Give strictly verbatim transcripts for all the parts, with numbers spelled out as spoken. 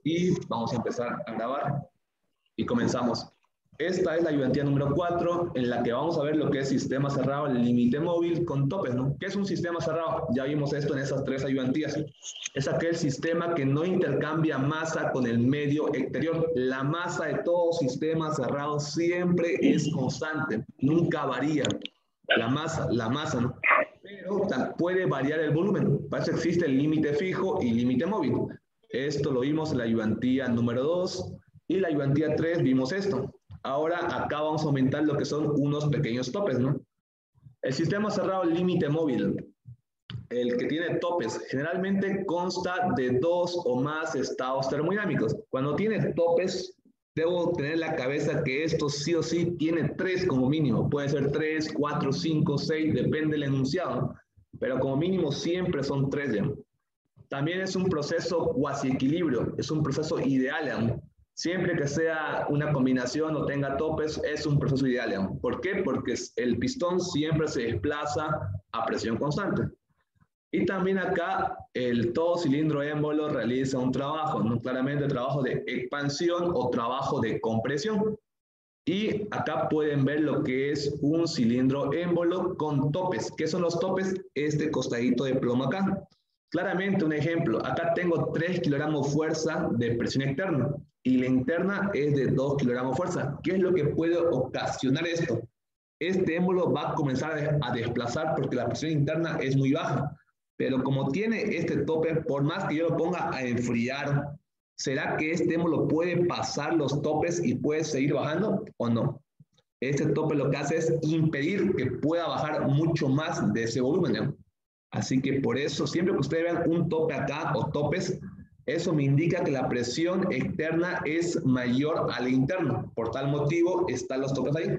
Y vamos a empezar a grabar y comenzamos. Esta es la ayudantía número cuatro, en la que vamos a ver lo que es sistema cerrado, límite móvil con topes, ¿no? ¿Qué es un sistema cerrado? Ya vimos esto en esas tres ayudantías. Es aquel sistema que no intercambia masa con el medio exterior. La masa de todo sistema cerrado siempre es constante, nunca varía. La masa, la masa, ¿no? Pero puede variar el volumen. Para eso existe el límite fijo y límite móvil. Esto lo vimos en la ayudantía número dos y la ayudantía tres vimos esto. Ahora acá vamos a aumentar lo que son unos pequeños topes, ¿no? El sistema cerrado límite móvil, el que tiene topes, generalmente consta de dos o más estados termodinámicos. Cuando tiene topes, debo tener en la cabeza que esto sí o sí tiene tres como mínimo. Puede ser tres, cuatro, cinco, seis, depende del enunciado, ¿no? Pero como mínimo siempre son tres ya. También es un proceso cuasi equilibrio, es un proceso ideal, ¿no? Siempre que sea una combinación o tenga topes, es un proceso ideal, ¿no? ¿Por qué? Porque el pistón siempre se desplaza a presión constante. Y también acá el todo cilindro émbolo realiza un trabajo, ¿no? Claramente trabajo de expansión o trabajo de compresión. Y acá pueden ver lo que es un cilindro émbolo con topes. ¿Qué son los topes? Este costadito de plomo acá. Claramente un ejemplo, acá tengo tres kilogramos fuerza de presión externa y la interna es de dos kilogramos fuerza. ¿Qué es lo que puede ocasionar esto? Este émbolo va a comenzar a desplazar porque la presión interna es muy baja, pero como tiene este tope, por más que yo lo ponga a enfriar, ¿será que este émbolo puede pasar los topes y puede seguir bajando o no? Este tope lo que hace es impedir que pueda bajar mucho más de ese volumen, ¿no? Así que por eso, siempre que ustedes vean un tope acá o topes, eso me indica que la presión externa es mayor a la interna. Por tal motivo, están los topes ahí.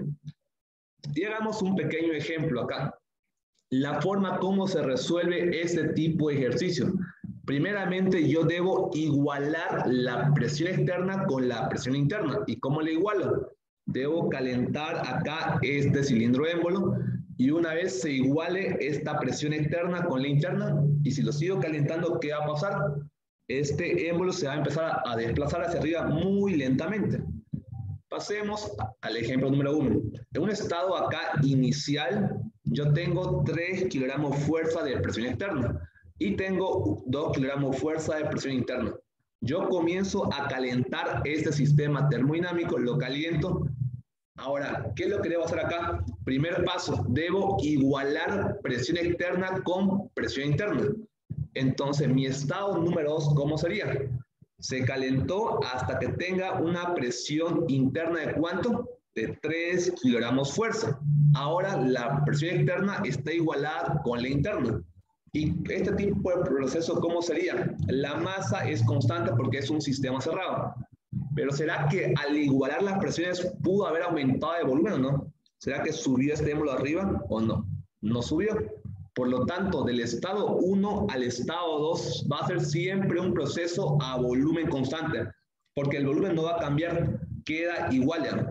Y hagamos un pequeño ejemplo acá. La forma como se resuelve este tipo de ejercicio. Primeramente, yo debo igualar la presión externa con la presión interna. ¿Y cómo la igualo? Debo calentar acá este cilindro émbolo y una vez se iguale esta presión externa con la interna, y si lo sigo calentando, ¿qué va a pasar? Este émbolo se va a empezar a desplazar hacia arriba muy lentamente. Pasemos al ejemplo número uno. En un estado acá inicial, yo tengo tres kilogramos fuerza de presión externa y tengo dos kilogramos fuerza de presión interna. Yo comienzo a calentar este sistema termodinámico, lo caliento. Ahora, ¿qué es lo que debo hacer acá? Primer paso, debo igualar presión externa con presión interna. Entonces, mi estado número dos, ¿cómo sería? Se calentó hasta que tenga una presión interna de ¿cuánto? De tres kilogramos fuerza. Ahora la presión externa está igualada con la interna. Y este tipo de proceso, ¿cómo sería? La masa es constante porque es un sistema cerrado. Pero ¿será que al igualar las presiones pudo haber aumentado de volumen o no? ¿Será que subió este émbolo arriba o no? No subió. Por lo tanto, del estado uno al estado dos va a ser siempre un proceso a volumen constante, porque el volumen no va a cambiar, queda igual.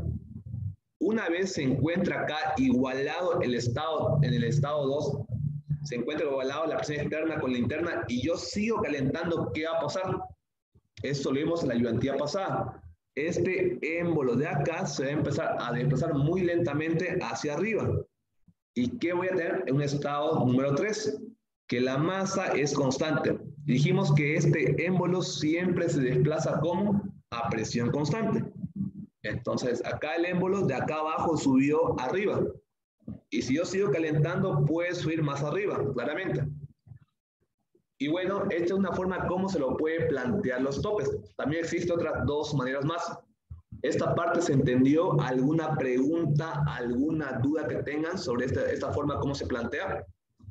Una vez se encuentra acá igualado el estado, en el estado dos, se encuentra igualado la presión externa con la interna y yo sigo calentando, ¿qué va a pasar? Esto lo vimos en la ayudantía pasada. Este émbolo de acá se va a empezar a desplazar muy lentamente hacia arriba. ¿Y qué voy a tener? En un estado número tres, que la masa es constante. Dijimos que este émbolo siempre se desplaza como a presión constante. Entonces, acá el émbolo de acá abajo subió arriba. Y si yo sigo calentando, puede subir más arriba, claramente. Y bueno, esta es una forma como se lo puede plantear los topes. También existen otras dos maneras más. ¿Esta parte se entendió? ¿Alguna pregunta, alguna duda que tengan sobre esta, esta forma cómo se plantea?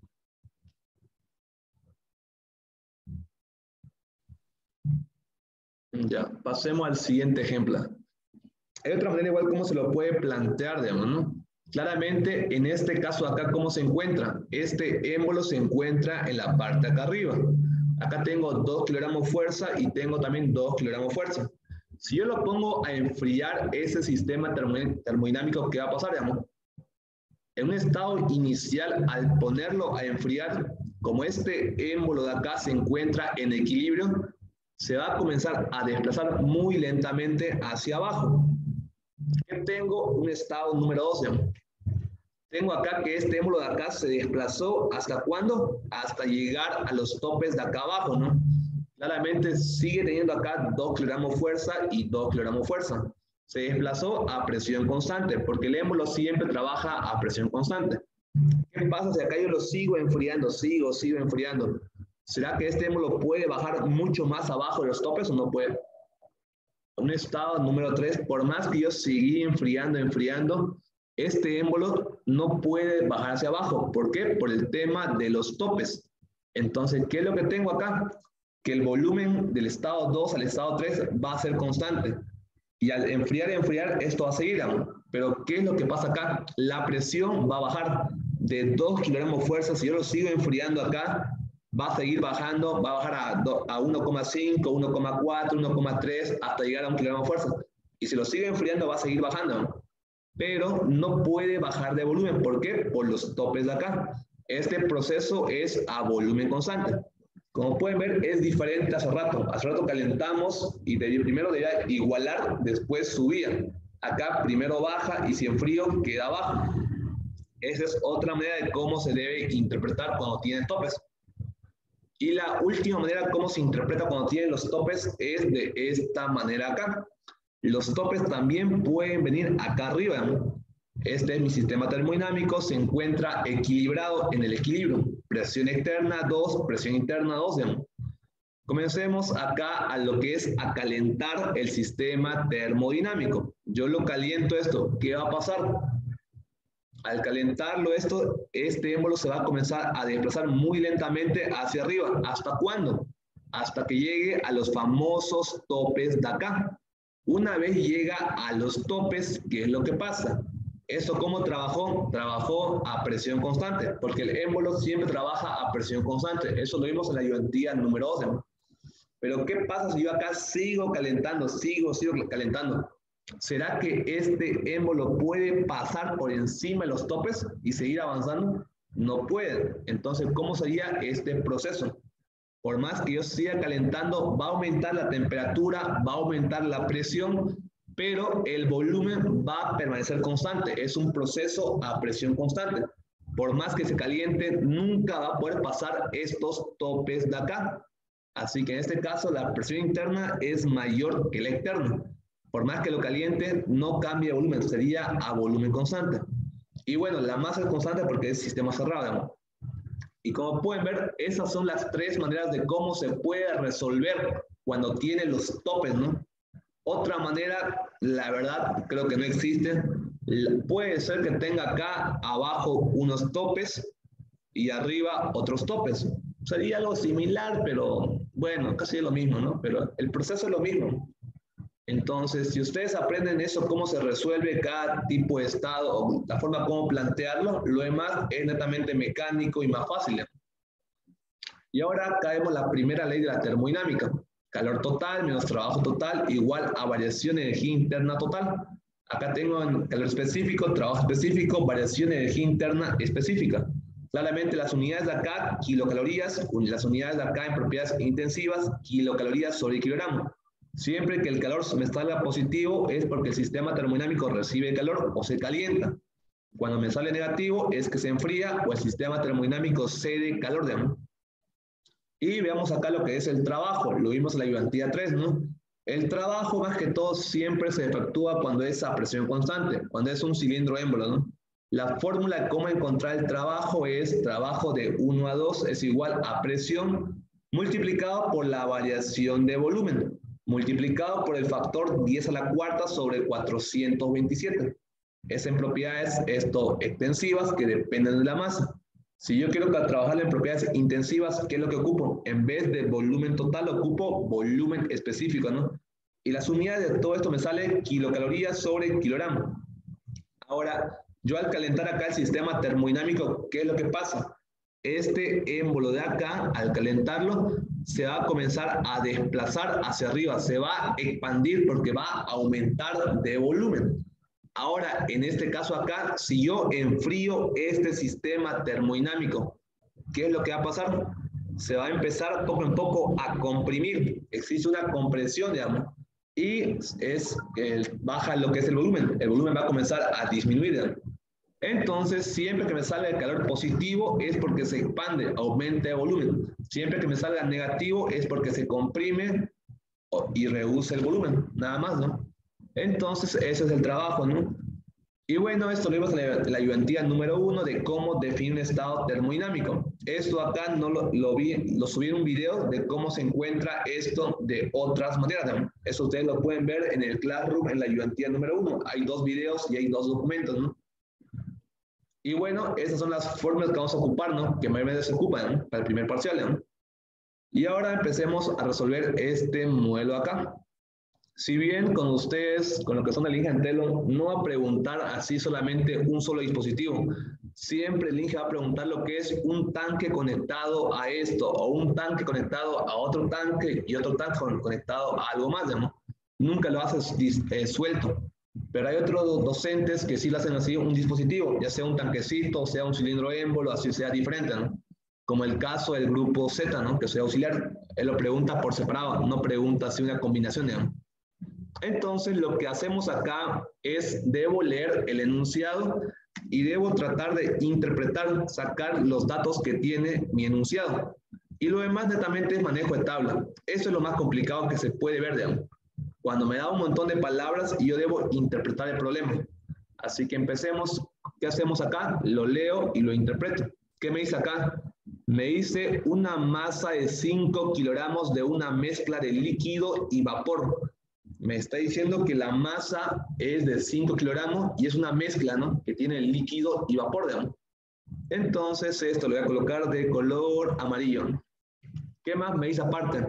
Ya, pasemos al siguiente ejemplo. Hay otra manera igual cómo se lo puede plantear, digamos, ¿no? Claramente, en este caso acá, ¿cómo se encuentra? Este émbolo se encuentra en la parte de acá arriba. Acá tengo dos kilogramos fuerza y tengo también dos kilogramos fuerza. Si yo lo pongo a enfriar ese sistema termodinámico, ¿qué va a pasar, digamos? En un estado inicial, al ponerlo a enfriar, como este émbolo de acá se encuentra en equilibrio, se va a comenzar a desplazar muy lentamente hacia abajo. Yo tengo un estado número doce. Tengo acá que este émbolo de acá se desplazó, ¿hasta cuándo? Hasta llegar a los topes de acá abajo, ¿no? Claramente sigue teniendo acá dos kilogramos fuerza y dos kilogramos fuerza. Se desplazó a presión constante, porque el émbolo siempre trabaja a presión constante. ¿Qué pasa si acá yo lo sigo enfriando, sigo, sigo enfriando? ¿Será que este émbolo puede bajar mucho más abajo de los topes o no puede? Un estado número tres, por más que yo seguí enfriando, enfriando, este émbolo no puede bajar hacia abajo. ¿Por qué? Por el tema de los topes. Entonces, ¿qué es lo que tengo acá? Que el volumen del estado dos al estado tres va a ser constante. Y al enfriar, enfriar, esto va a seguir. Pero, ¿qué es lo que pasa acá? La presión va a bajar de dos kilogramos fuerza. Si yo lo sigo enfriando acá, va a seguir bajando, va a bajar a, a uno coma cinco, uno coma cuatro, uno coma tres, hasta llegar a un kilogramo fuerza. Y si lo sigo enfriando, va a seguir bajando. Pero no puede bajar de volumen. ¿Por qué? Por los topes de acá. Este proceso es a volumen constante. Como pueden ver, es diferente hace rato. Hace rato calentamos y de, primero debía igualar, después subía. Acá primero baja y si enfrío queda abajo. Esa es otra manera de cómo se debe interpretar cuando tiene topes. Y la última manera cómo se interpreta cuando tiene los topes es de esta manera acá. Los topes también pueden venir acá arriba, ¿no? Este es mi sistema termodinámico, se encuentra equilibrado en el equilibrio. Presión externa dos, presión interna dos, ¿no? Comencemos acá a lo que es a calentar el sistema termodinámico. Yo lo caliento esto, ¿qué va a pasar? Al calentarlo esto, este émbolo se va a comenzar a desplazar muy lentamente hacia arriba. ¿Hasta cuándo? Hasta que llegue a los famosos topes de acá. Una vez llega a los topes, ¿qué es lo que pasa? ¿Esto cómo trabajó? Trabajó a presión constante, porque el émbolo siempre trabaja a presión constante. Eso lo vimos en la ayudantía número doce, ¿no? Pero ¿qué pasa si yo acá sigo calentando, sigo, sigo calentando? ¿Será que este émbolo puede pasar por encima de los topes y seguir avanzando? No puede. Entonces, ¿cómo sería este proceso? Por más que yo siga calentando, va a aumentar la temperatura, va a aumentar la presión, pero el volumen va a permanecer constante. Es un proceso a presión constante. Por más que se caliente, nunca va a poder pasar estos topes de acá. Así que en este caso, la presión interna es mayor que la externa. Por más que lo caliente, no cambia de volumen, sería a volumen constante. Y bueno, la masa es constante porque es sistema cerrado, ¿no? Y como pueden ver, esas son las tres maneras de cómo se puede resolver cuando tiene los topes, ¿no? Otra manera, la verdad, creo que no existe. Puede ser que tenga acá abajo unos topes y arriba otros topes. Sería algo similar, pero bueno, casi es lo mismo, ¿no? Pero el proceso es lo mismo. Entonces, si ustedes aprenden eso, cómo se resuelve cada tipo de estado, o la forma como plantearlo, lo demás es netamente mecánico y más fácil. Y ahora caemos la primera ley de la termodinámica. Calor total menos trabajo total igual a variación de energía interna total. Acá tengo en calor específico, trabajo específico, variación de energía interna específica. Claramente las unidades de acá, kilocalorías, las unidades de acá en propiedades intensivas, kilocalorías sobre kilogramo. Siempre que el calor me salga positivo es porque el sistema termodinámico recibe calor o se calienta. Cuando me sale negativo es que se enfría o el sistema termodinámico cede calor, digamos. Y veamos acá lo que es el trabajo. Lo vimos en la ayudantía tres, ¿no? El trabajo más que todo siempre se efectúa cuando es a presión constante, cuando es un cilindro émbolo, ¿no? La fórmula de cómo encontrar el trabajo es trabajo de uno a dos es igual a presión multiplicado por la variación de volumen, multiplicado por el factor diez a la cuarta sobre cuatrocientos veintisiete. Es en propiedades esto extensivas que dependen de la masa. Si yo quiero trabajar en propiedades intensivas, ¿qué es lo que ocupo? En vez de volumen total, ocupo volumen específico, ¿no? Y las unidades de todo esto me sale kilocalorías sobre kilogramo. Ahora, yo al calentar acá el sistema termodinámico, ¿qué es lo que pasa? Este émbolo de acá, al calentarlo, se va a comenzar a desplazar hacia arriba, se va a expandir porque va a aumentar de volumen. Ahora, en este caso acá, si yo enfrío este sistema termodinámico, ¿qué es lo que va a pasar? se va a empezar poco a poco a comprimir. Existe una compresión, digamos, y es, el, baja lo que es el volumen. El volumen va a comenzar a disminuir, digamos. Entonces, siempre que me salga el calor positivo es porque se expande, aumenta el volumen. Siempre que me salga negativo es porque se comprime y reduce el volumen, nada más, ¿no? Entonces, ese es el trabajo, ¿no? Y bueno, esto lo vimos en la, la ayudantía número uno de cómo definir un estado termodinámico. Esto acá no lo, lo vi, lo subí en un video de cómo se encuentra esto de otras maneras, ¿no? Eso ustedes lo pueden ver en el Classroom, en la ayudantía número uno. Hay dos videos y hay dos documentos, ¿no? Y bueno, esas son las fórmulas que vamos a ocupar, ¿no? Que mayormente se ocupan, ¿no? Para el primer parcial, ¿no? Y ahora empecemos a resolver este modelo acá. Si bien con ustedes, con lo que son el Inge Antelo, no va a preguntar así solamente un solo dispositivo. Siempre el Inge va a preguntar lo que es un tanque conectado a esto, o un tanque conectado a otro tanque y otro tanque conectado a algo más, ¿no? Nunca lo haces eh, suelto. Pero hay otros docentes que sí lo hacen así, un dispositivo, ya sea un tanquecito, sea un cilindro émbolo, así sea diferente, ¿no? Como el caso del grupo Z, ¿no? Que soy auxiliar. Él lo pregunta por separado, no pregunta si una combinación, ¿no? Entonces, lo que hacemos acá es, debo leer el enunciado y debo tratar de interpretar, sacar los datos que tiene mi enunciado. Y lo demás netamente es manejo de tabla. Eso es lo más complicado que se puede ver, digamos. Cuando me da un montón de palabras y yo debo interpretar el problema. Así que empecemos. ¿Qué hacemos acá? Lo leo y lo interpreto. ¿Qué me dice acá? Me dice una masa de cinco kilogramos de una mezcla de líquido y vapor. Me está diciendo que la masa es de cinco kilogramos y es una mezcla, ¿no? Que tiene líquido y vapor, ¿no? Entonces esto lo voy a colocar de color amarillo. ¿Qué más me dice aparte?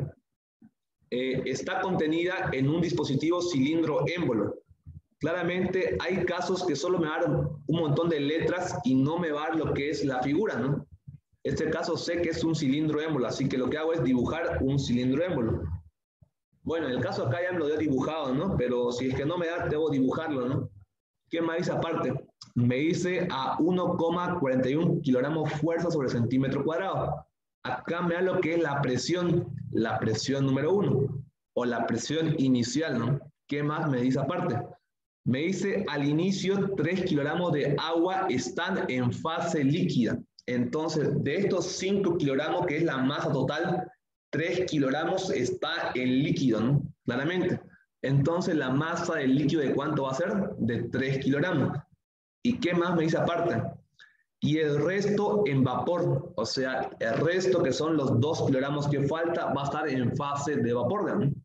Eh, está contenida en un dispositivo cilindro émbolo. Claramente hay casos que solo me va a dar un montón de letras y no me va a dar lo que es la figura, ¿no? Este caso sé que es un cilindro émbolo, así que lo que hago es dibujar un cilindro émbolo. Bueno, en el caso acá ya me lo dio dibujado, ¿no? Pero si es que no me da, debo dibujarlo, ¿no? ¿Qué me dice aparte? Me dice a uno coma cuarenta y uno kilogramos fuerza sobre centímetro cuadrado. Acá me da lo que es la presión, la presión número uno, o la presión inicial, ¿no? ¿Qué más me dice aparte? Me dice al inicio tres kilogramos de agua están en fase líquida. Entonces, de estos cinco kilogramos, que es la masa total, tres kilogramos está en líquido, ¿no? Claramente. Entonces, la masa del líquido, ¿de cuánto va a ser? De tres kilogramos. ¿Y qué más me dice aparte? Y el resto en vapor, o sea, el resto que son los dos kilogramos que falta, va a estar en fase de vapor, ¿no?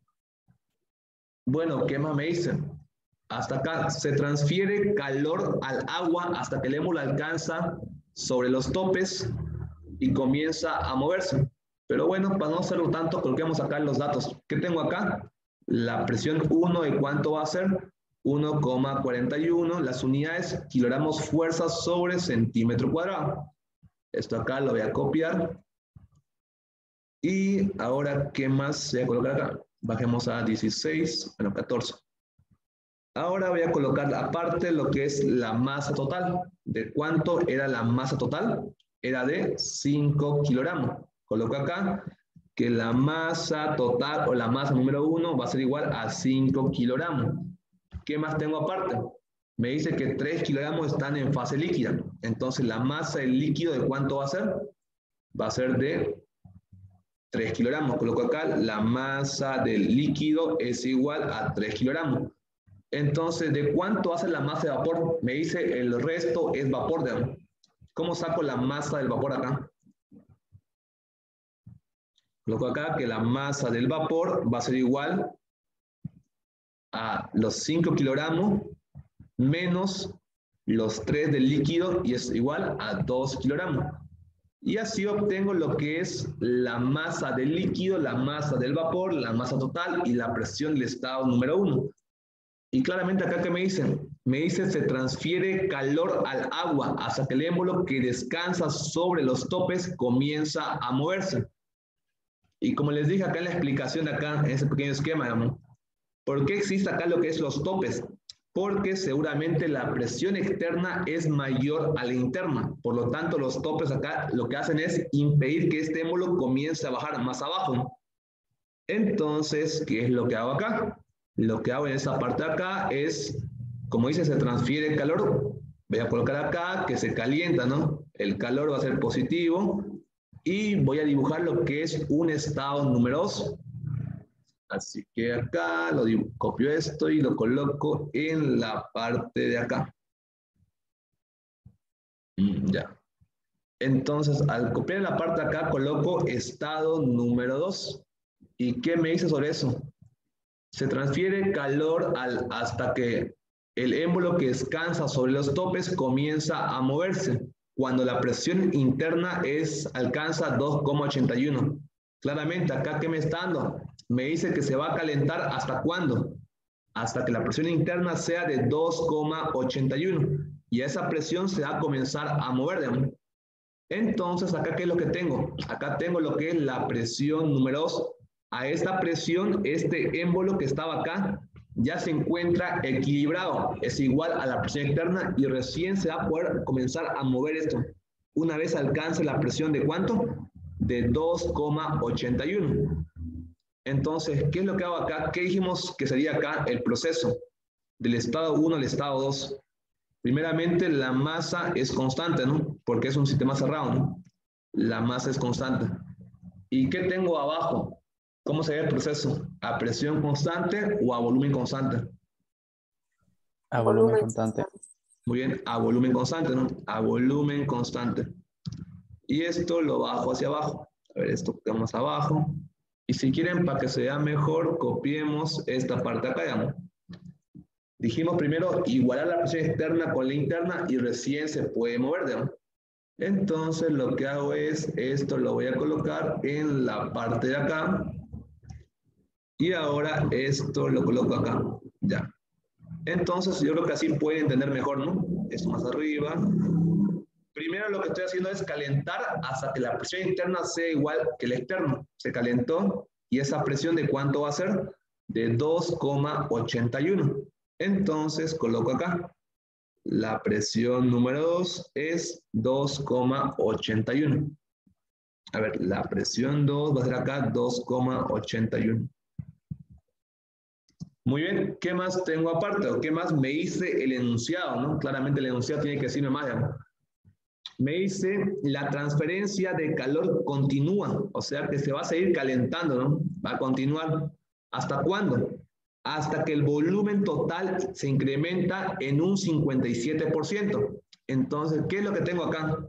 Bueno, ¿qué más me dice? Hasta acá se transfiere calor al agua hasta que el émbolo alcanza sobre los topes y comienza a moverse. Pero bueno, para no hacerlo tanto, coloquemos acá los datos. ¿Qué tengo acá? La presión uno, ¿de cuánto va a ser? uno coma cuarenta y uno. Las unidades, kilogramos fuerza sobre centímetro cuadrado. Esto acá lo voy a copiar. Y ahora, ¿qué más se va a colocar acá? Bajemos a dieciséis, bueno, catorce. Ahora voy a colocar aparte lo que es la masa total. ¿De cuánto era la masa total? Era de cinco kilogramos. Coloco acá que la masa total o la masa número uno va a ser igual a cinco kilogramos. ¿Qué más tengo aparte? Me dice que tres kilogramos están en fase líquida. Entonces la masa del líquido, ¿de cuánto va a ser? Va a ser de tres kilogramos. Coloco acá la masa del líquido es igual a tres kilogramos. Entonces, ¿de cuánto hace la masa de vapor? Me dice el resto es vapor, ¿de? ¿Cómo saco la masa del vapor acá? Coloco acá que la masa del vapor va a ser igual a los cinco kilogramos menos los tres del líquido y es igual a dos kilogramos. Y así obtengo lo que es la masa del líquido, la masa del vapor, la masa total y la presión del estado número uno. Y claramente acá, ¿qué me dicen? Me dice se transfiere calor al agua hasta que el émbolo que descansa sobre los topes comienza a moverse. Y como les dije acá en la explicación de acá, en ese pequeño esquema, ¿no? ¿Por qué existe acá lo que es los topes? porque seguramente la presión externa es mayor a la interna. Por lo tanto, los topes acá lo que hacen es impedir que este émbolo comience a bajar más abajo. Entonces, ¿qué es lo que hago acá? Lo que hago en esa parte de acá es, como dice, se transfiere el calor. Voy a colocar acá que se calienta, ¿no? El calor va a ser positivo y voy a dibujar lo que es un estado número dos. Así que acá lo copio esto y lo coloco en la parte de acá. Mm, ya. Entonces, al copiar en la parte de acá, coloco estado número dos. ¿Y qué me dice sobre eso? Se transfiere calor al, hasta que el émbolo que descansa sobre los topes comienza a moverse, cuando la presión interna es, alcanza dos coma ochenta y uno. Claramente, acá, ¿qué me está dando? Me dice que se va a calentar ¿hasta cuándo? Hasta que la presión interna sea de dos coma ochenta y uno. Y esa presión se va a comenzar a mover, digamos. Entonces, acá, ¿qué es lo que tengo? Acá tengo lo que es la presión número dos. A esta presión, este émbolo que estaba acá ya se encuentra equilibrado. Es igual a la presión externa y recién se va a poder comenzar a mover esto. Una vez alcance la presión de ¿cuánto? De dos coma ochenta y uno. Entonces, ¿qué es lo que hago acá? ¿Qué dijimos que sería acá el proceso? Del estado uno al estado dos. Primeramente, la masa es constante, ¿no? Porque es un sistema cerrado, ¿no? La masa es constante. ¿Y qué tengo abajo? ¿Cómo se ve el proceso? ¿A presión constante o a volumen constante? A volumen constante. Muy bien, a volumen constante, ¿no? A volumen constante. Y esto lo bajo hacia abajo. A ver, esto quedamos abajo. Y si quieren, para que se vea mejor, copiemos esta parte acá, digamos. Dijimos primero igualar la presión externa con la interna y recién se puede mover, digamos. Entonces lo que hago es, esto lo voy a colocar en la parte de acá. Y ahora esto lo coloco acá. Ya. Entonces yo creo que así pueden entender mejor, ¿no? Esto más arriba. Primero lo que estoy haciendo es calentar hasta que la presión interna sea igual que la externa. Se calentó y esa presión ¿de cuánto va a ser? De dos coma ochenta y uno. Entonces coloco acá. La presión número dos es dos coma ochenta y uno. A ver, la presión dos va a ser acá dos coma ochenta y uno. Muy bien, ¿qué más tengo aparte? ¿O qué más me dice el enunciado? ¿No? Claramente el enunciado tiene que decirme más. ¿No? Me dice la transferencia de calor continúa, o sea que se va a seguir calentando, ¿no? Va a continuar. ¿Hasta cuándo? Hasta que el volumen total se incrementa en un cincuenta y siete por ciento. Entonces, ¿qué es lo que tengo acá?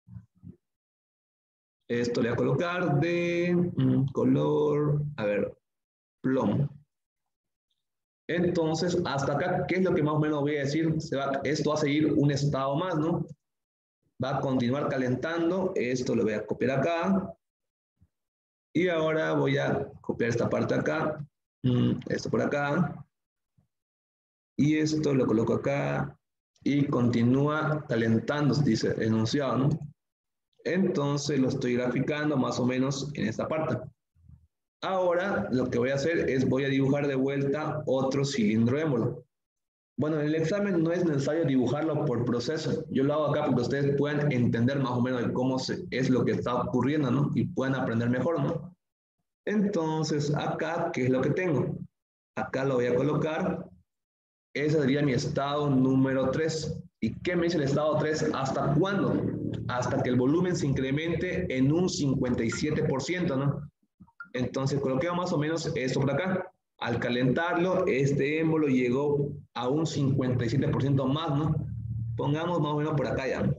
Esto le voy a colocar de mm, color, a ver, plomo. Entonces, hasta acá, ¿qué es lo que más o menos voy a decir? Se va, esto va a seguir un estado más, ¿no? Va a continuar calentando. Esto lo voy a copiar acá. Y ahora voy a copiar esta parte acá. Esto por acá. Y esto lo coloco acá. Y continúa calentando, dice enunciado, ¿no? Entonces lo estoy graficando más o menos en esta parte. Ahora lo que voy a hacer es voy a dibujar de vuelta otro cilindro émbolo. Bueno, en el examen no es necesario dibujarlo por proceso. Yo lo hago acá porque ustedes puedan entender más o menos de cómo se, es lo que está ocurriendo, ¿no? Y puedan aprender mejor, ¿no? Entonces, acá, ¿qué es lo que tengo? Acá lo voy a colocar. Ese sería mi estado número tres. ¿Y qué me dice el estado tres? ¿Hasta cuándo? Hasta que el volumen se incremente en un cincuenta y siete por ciento, ¿no? Entonces, coloquemos más o menos esto por acá. Al calentarlo, este émbolo llegó a un cincuenta y siete por ciento más, ¿no? Pongamos más o menos por acá ya.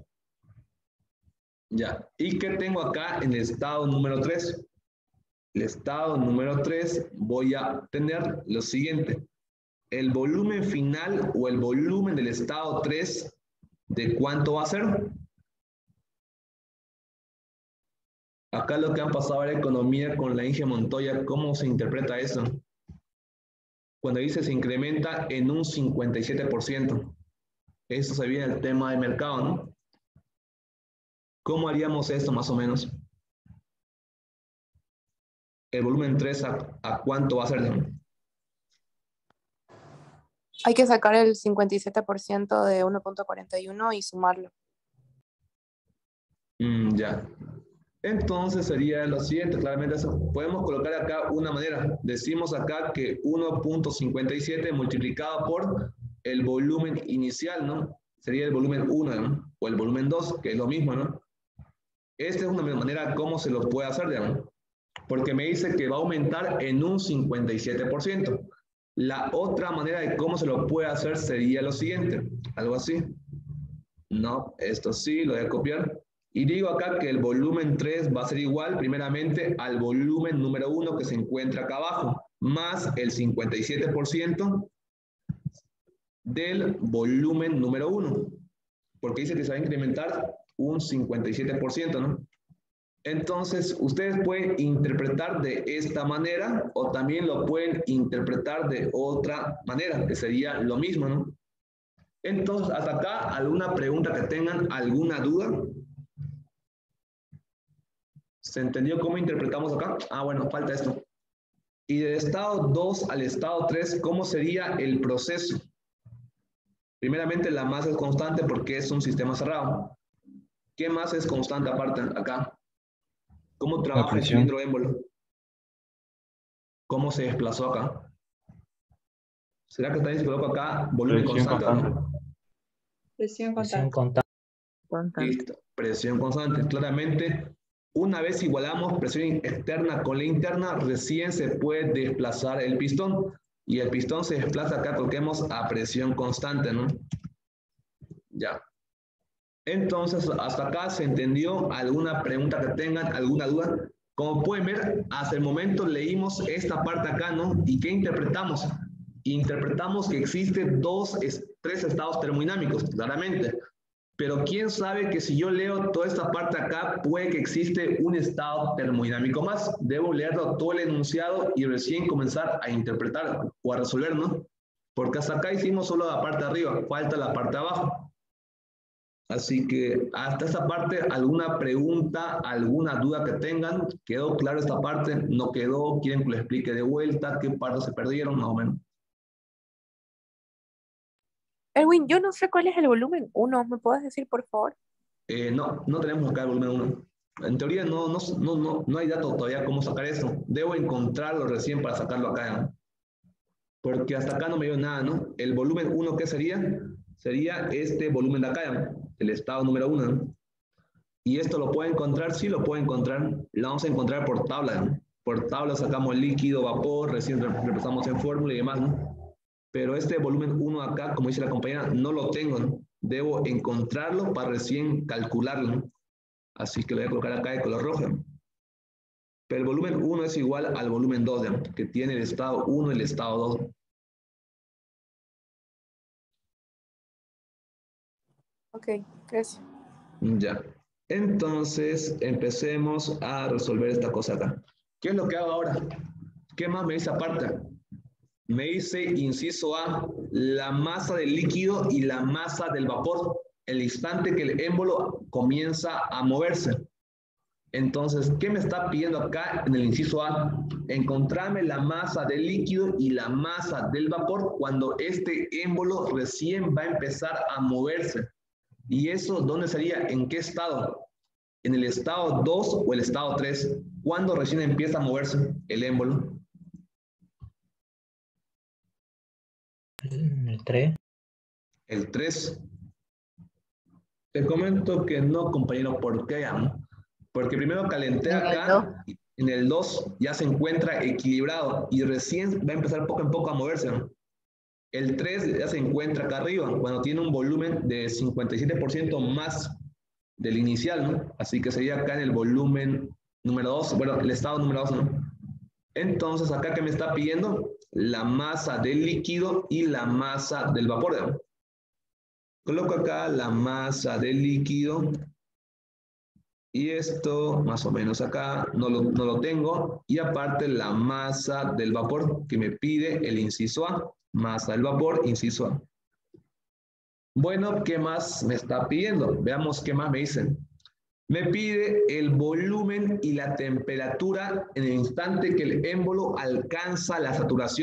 Ya. ¿Y qué tengo acá en el estado número tres? El estado número tres voy a tener lo siguiente. El volumen final o el volumen del estado tres, ¿de cuánto va a ser? Acá lo que han pasado a la economía con la Inge Montoya, ¿cómo se interpreta eso? Cuando dice se incrementa en un cincuenta y siete por ciento. Esto se viene el tema de mercado, ¿no? ¿Cómo haríamos esto más o menos? El volumen tres, ¿a, a cuánto va a ser? Hay que sacar el cincuenta y siete por ciento de uno punto cuarenta y uno y sumarlo. Mm, ya. Entonces sería lo siguiente, claramente eso. Podemos colocar acá una manera. Decimos acá que uno punto cincuenta y siete multiplicado por el volumen inicial, ¿no? Sería el volumen uno, ¿no? O el volumen dos, que es lo mismo, ¿no? Esta es una manera cómo se lo puede hacer, digamos. Porque me dice que va a aumentar en un cincuenta y siete por ciento. La otra manera de cómo se lo puede hacer sería lo siguiente, algo así. No, esto sí, lo voy a copiar. Y digo acá que el volumen tres va a ser igual primeramente al volumen número uno que se encuentra acá abajo, más el cincuenta y siete por ciento del volumen número uno. Porque dice que se va a incrementar un cincuenta y siete por ciento, ¿no? Entonces, ustedes pueden interpretar de esta manera o también lo pueden interpretar de otra manera, que sería lo mismo, ¿no? Entonces, hasta acá, ¿alguna pregunta que tengan? ¿Alguna duda? ¿Se entendió cómo interpretamos acá? Ah, bueno, falta esto. Y del estado dos al estado tres, ¿cómo sería el proceso? Primeramente, la masa es constante porque es un sistema cerrado. ¿Qué más es constante aparte acá? ¿Cómo trabaja el cilindro émbolo? ¿Cómo se desplazó acá? ¿Será que también se coloca acá volumen Presión constante, constante. o no? Presión Presión constante. constante. Listo, presión constante. Claramente, una vez igualamos presión externa con la interna, recién se puede desplazar el pistón. Y el pistón se desplaza acá, toquemos a presión constante, ¿no? Ya. Entonces, hasta acá se entendió. ¿Alguna pregunta que tengan? ¿Alguna duda? Como pueden ver, hasta el momento leímos esta parte acá, ¿no? ¿Y qué interpretamos? Interpretamos que existen dos, tres estados termodinámicos, claramente. Pero quién sabe que si yo leo toda esta parte acá, puede que existe un estado termodinámico más. Debo leerlo todo el enunciado y recién comenzar a interpretar o a resolver, ¿no? Porque hasta acá hicimos solo la parte de arriba, falta la parte de abajo. Así que hasta esta parte, ¿alguna pregunta, alguna duda que tengan? ¿Quedó claro esta parte? ¿No quedó? ¿Quieren que lo explique de vuelta? ¿Qué partes se perdieron? Más o menos. Erwin, yo no sé cuál es el volumen uno. ¿Me puedes decir, por favor? Eh, no, no tenemos acá el volumen uno. En teoría no, no, no, no, no hay datos todavía cómo sacar eso. Debo encontrarlo recién para sacarlo acá, ¿no? Porque hasta acá no me dio nada, ¿no? El volumen uno, ¿qué sería? Sería este volumen de acá, ¿no? El estado número uno, ¿no? Y esto lo puede encontrar, sí lo puede encontrar. Lo vamos a encontrar por tabla, ¿no? Por tabla sacamos líquido, vapor, recién repasamos en fórmula y demás, ¿no? Pero este volumen uno acá, como dice la compañera, no lo tengo, ¿no? Debo encontrarlo para recién calcularlo, ¿no? Así que lo voy a colocar acá de color rojo, ¿no? Pero el volumen uno es igual al volumen dos, ¿no? Que tiene el estado uno y el estado dos. Ok, gracias. Ya. Entonces, empecemos a resolver esta cosa acá. ¿Qué es lo que hago ahora? ¿Qué más me dice aparte? Me dice, inciso A, la masa del líquido y la masa del vapor, el instante que el émbolo comienza a moverse. Entonces, ¿qué me está pidiendo acá en el inciso A? Encontrarme la masa del líquido y la masa del vapor cuando este émbolo recién va a empezar a moverse. ¿Y eso dónde sería? ¿En qué estado? ¿En el estado dos o el estado tres? ¿Cuándo recién empieza a moverse el émbolo? El tres. El tres. Te comento que no, compañero, ¿por qué? Porque primero calenté acá, en el dos ya se encuentra equilibrado y recién va a empezar poco en poco a moverse, ¿no? El tres ya se encuentra acá arriba, cuando tiene un volumen de cincuenta y siete por ciento más del inicial, ¿no? Así que sería acá en el volumen número dos, bueno, el estado número dos, ¿no? Entonces, acá que me está pidiendo la masa del líquido y la masa del vapor, ¿no? Coloco acá la masa del líquido y esto más o menos acá no lo, no lo tengo, y aparte la masa del vapor que me pide el inciso A, masa del vapor, inciso A. Bueno, ¿qué más me está pidiendo? Veamos qué más me dicen. Me pide el volumen y la temperatura en el instante que el émbolo alcanza la saturación.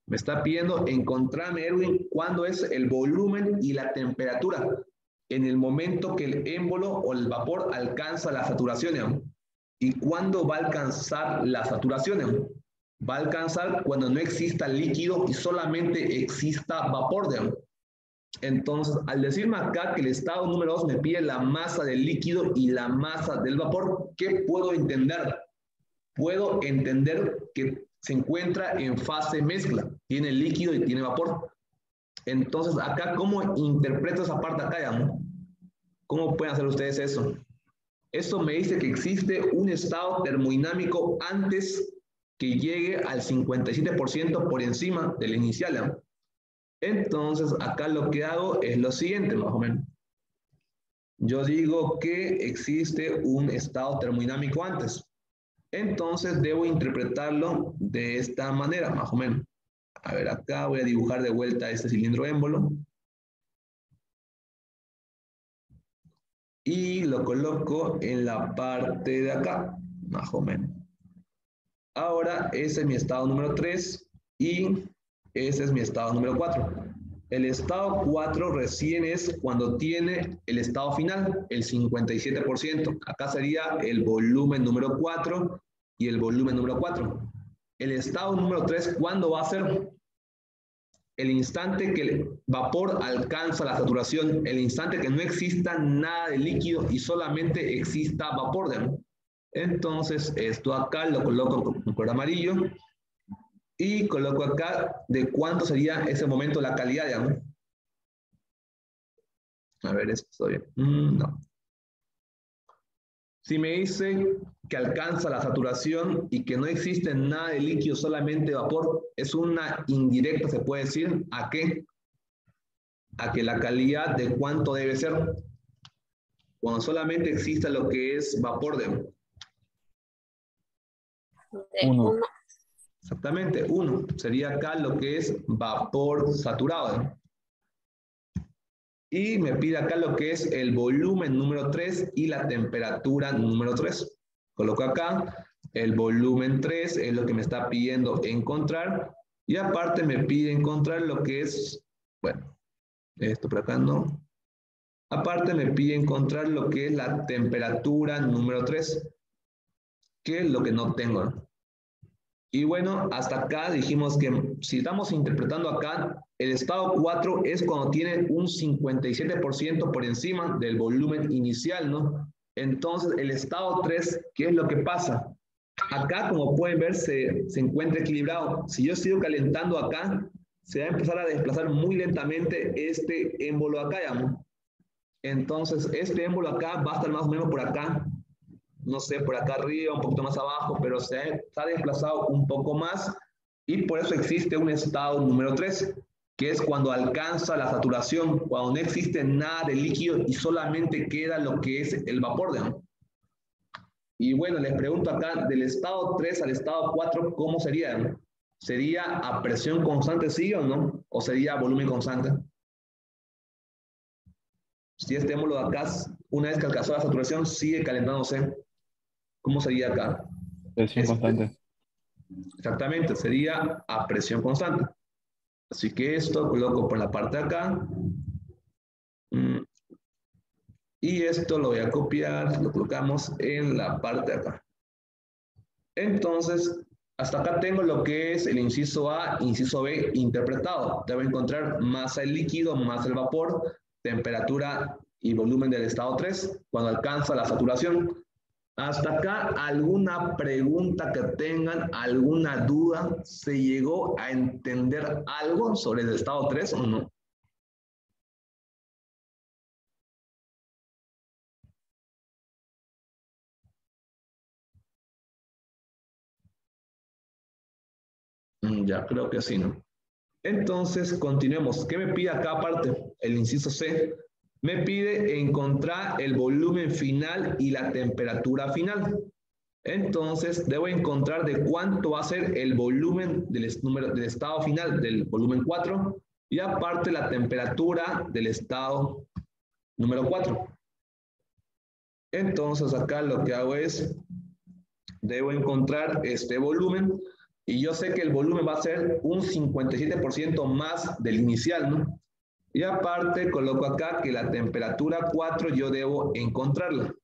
Me está pidiendo encontrarme, Erwin, cuándo es el volumen y la temperatura en el momento que el émbolo o el vapor alcanza la saturación, digamos. ¿Y cuándo va a alcanzar la saturación, digamos? Va a alcanzar cuando no exista líquido y solamente exista vapor, digamos. Entonces, al decirme acá que el estado número dos me pide la masa del líquido y la masa del vapor, ¿qué puedo entender? Puedo entender que se encuentra en fase mezcla, tiene líquido y tiene vapor. Entonces, acá, ¿cómo interpreto esa parte acá, digamos? ¿Cómo pueden hacer ustedes eso? Esto me dice que existe un estado termodinámico antes que llegue al cincuenta y siete por ciento por encima del inicial, ¿no? Entonces, acá lo que hago es lo siguiente, más o menos. Yo digo que existe un estado termodinámico antes. Entonces, debo interpretarlo de esta manera, más o menos. A ver, acá voy a dibujar de vuelta este cilindro émbolo. Y lo coloco en la parte de acá, más o menos. Ahora, ese es mi estado número tres y ese es mi estado número cuatro. El estado cuatro recién es cuando tiene el estado final, el cincuenta y siete por ciento. Acá sería el volumen número cuatro y el volumen número cuatro. El estado número tres, ¿cuándo va a ser? El instante que el vapor alcanza la saturación, el instante que no exista nada de líquido y solamente exista vapor, ¿no? Entonces, esto acá lo coloco con color amarillo y coloco acá de cuánto sería ese momento la calidad, digamos. A ver, esto está bien. Mm, no. Si me dice que alcanza la saturación y que no existe nada de líquido, solamente vapor, es una indirecta, se puede decir, ¿a qué? A que la calidad de cuánto debe ser. Cuando solamente exista lo que es vapor de... De Uno. uno. Exactamente, uno. Sería acá lo que es vapor saturado, ¿no? Y me pide acá lo que es el volumen número tres y la temperatura número tres. Coloco acá el volumen tres, es lo que me está pidiendo encontrar. Y aparte me pide encontrar lo que es, bueno, esto por acá no. Aparte me pide encontrar lo que es la temperatura número tres, que es lo que no tengo, ¿no? Y bueno, hasta acá dijimos que si estamos interpretando acá, el estado cuatro es cuando tiene un cincuenta y siete por ciento por encima del volumen inicial, ¿no? Entonces, el estado tres, ¿qué es lo que pasa? Acá, como pueden ver, se, se encuentra equilibrado. Si yo sigo calentando acá, se va a empezar a desplazar muy lentamente este émbolo acá, ¿no? Entonces, este émbolo acá va a estar más o menos por acá, no sé, por acá arriba, un poquito más abajo, pero se ha, se ha desplazado un poco más y por eso existe un estado número tres, que es cuando alcanza la saturación, cuando no existe nada de líquido y solamente queda lo que es el vapor, ¿no? Y bueno, les pregunto acá, del estado tres al estado cuatro, ¿cómo sería, no? ¿Sería a presión constante, sí o no? ¿O sería a volumen constante? Si este émbolo de acá, una vez que alcanzó la saturación, sigue calentándose. ¿Cómo sería acá? Presión Es, constante. exactamente, sería a presión constante. Así que esto coloco por la parte de acá. Y esto lo voy a copiar, lo colocamos en la parte de acá. Entonces, hasta acá tengo lo que es el inciso A, inciso B interpretado. Debo encontrar masa del líquido, masa del vapor, temperatura y volumen del estado tres cuando alcanza la saturación. Hasta acá, ¿alguna pregunta que tengan, alguna duda? ¿Se llegó a entender algo sobre el estado tres o no? Mm, ya, creo que sí, ¿no? Entonces, continuemos. ¿Qué me pide acá aparte? El inciso C. Me pide encontrar el volumen final y la temperatura final. Entonces, debo encontrar de cuánto va a ser el volumen del, número, del estado final del volumen cuatro y aparte la temperatura del estado número cuatro. Entonces, acá lo que hago es, debo encontrar este volumen. Y yo sé que el volumen va a ser un cincuenta y siete por ciento más del inicial, ¿no? Y aparte coloco acá que la temperatura cuatro yo debo encontrarla.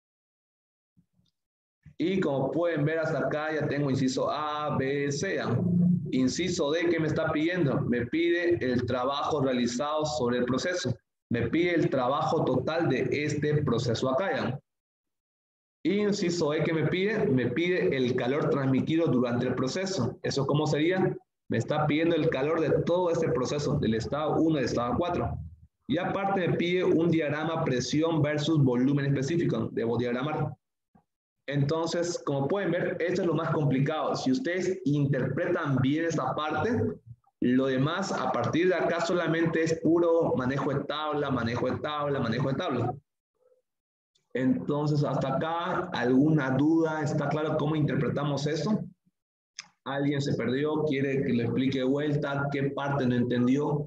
Y como pueden ver hasta acá ya tengo inciso A, B, C. Inciso D, ¿qué me está pidiendo? Me pide el trabajo realizado sobre el proceso. Me pide el trabajo total de este proceso acá, ¿ya? Inciso E, ¿qué me pide? Me pide el calor transmitido durante el proceso. ¿Eso cómo sería? Me está pidiendo el calor de todo este proceso, del estado uno y del estado cuatro. Y aparte me pide un diagrama presión versus volumen específico. Debo diagramar. Entonces, como pueden ver, esto es lo más complicado. Si ustedes interpretan bien esta parte, lo demás a partir de acá solamente es puro manejo de tabla, manejo de tabla, manejo de tabla. Entonces, hasta acá, ¿alguna duda? ¿Está claro cómo interpretamos esto? ¿Alguien se perdió? ¿Quiere que le explique de vuelta? ¿Qué parte no entendió?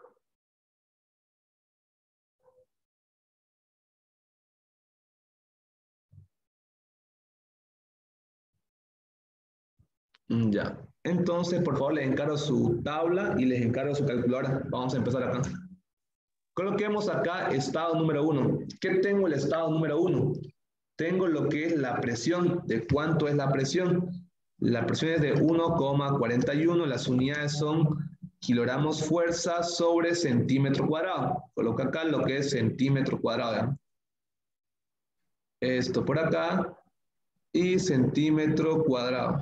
Ya. Entonces, por favor, les encargo su tabla y les encargo su calculadora. Vamos a empezar acá. Coloquemos acá estado número uno. ¿Qué tengo el estado número uno? Tengo lo que es la presión. ¿De cuánto es la presión? La presión es de uno coma cuarenta y uno. Las unidades son kilogramos fuerza sobre centímetro cuadrado. Coloco acá lo que es centímetro cuadrado. ¿Eh? Esto por acá y centímetro cuadrado.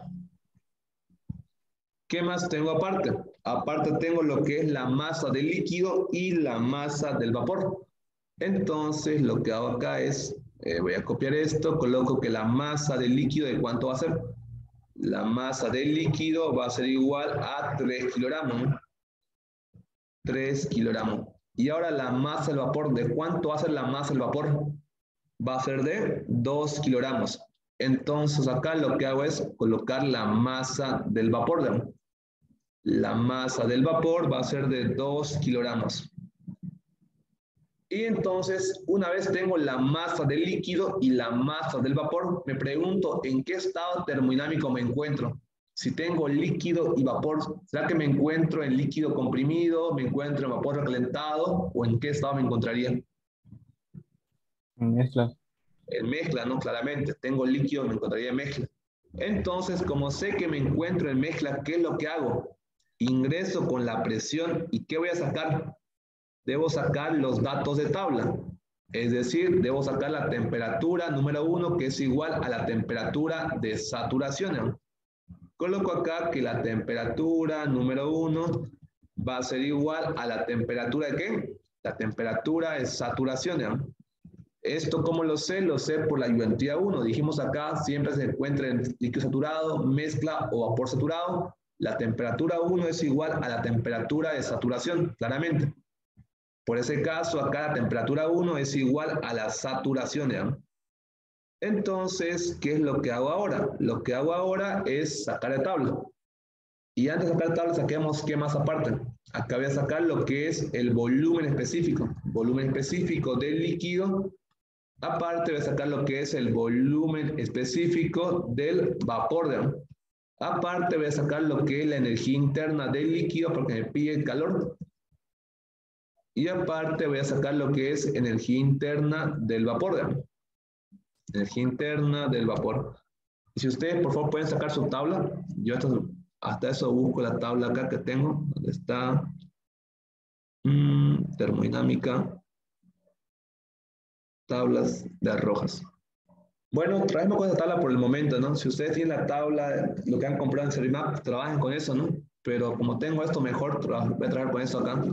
¿Qué más tengo aparte? Aparte tengo lo que es la masa del líquido y la masa del vapor. Entonces lo que hago acá es, eh, voy a copiar esto, coloco que la masa del líquido, ¿de cuánto va a ser? La masa del líquido va a ser igual a tres kilogramos. tres kilogramos. Y ahora la masa del vapor, ¿de cuánto va a ser la masa del vapor? Va a ser de dos kilogramos. Entonces acá lo que hago es colocar la masa del vapor. ¿No? La masa del vapor va a ser de dos kilogramos. Y entonces, una vez tengo la masa del líquido y la masa del vapor, me pregunto en qué estado termodinámico me encuentro. Si tengo líquido y vapor, ¿será que me encuentro en líquido comprimido, me encuentro en vapor recalentado o en qué estado me encontraría? En mezcla. En mezcla, ¿no? Claramente, tengo líquido, me encontraría en mezcla. Entonces, como sé que me encuentro en mezcla, ¿qué es lo que hago? Ingreso con la presión y ¿qué voy a sacar? Debo sacar los datos de tabla. Es decir, debo sacar la temperatura número uno, que es igual a la temperatura de saturación. ¿No? Coloco acá que la temperatura número uno va a ser igual a la temperatura de ¿qué? La temperatura de saturación. ¿No? Esto, ¿cómo lo sé? Lo sé por la ayudantía uno. Dijimos acá, siempre se encuentra en líquido saturado, mezcla o vapor saturado. La temperatura uno es igual a la temperatura de saturación, claramente. Por ese caso, acá la temperatura uno es igual a la saturación. ¿Ya? Entonces, ¿qué es lo que hago ahora? Lo que hago ahora es sacar de tabla. Y antes de sacar de tabla, saquemos qué más aparte. Acá voy a sacar lo que es el volumen específico. Volumen específico del líquido. Aparte voy a sacar lo que es el volumen específico del vapor. ¿Ya? Aparte voy a sacar lo que es la energía interna del líquido porque me pide el calor. Y aparte voy a sacar lo que es energía interna del vapor. ¿Ya? Energía interna del vapor. Y si ustedes, por favor, pueden sacar su tabla. Yo hasta, hasta eso busco la tabla acá que tengo. ¿Dónde está? Mm, termodinámica. Tablas de arrojas. Bueno, traemos con esta tabla por el momento, ¿no? Si ustedes tienen la tabla, lo que han comprado en Servimap, trabajen con eso, ¿no? Pero como tengo esto mejor, voy a trabajar con eso acá.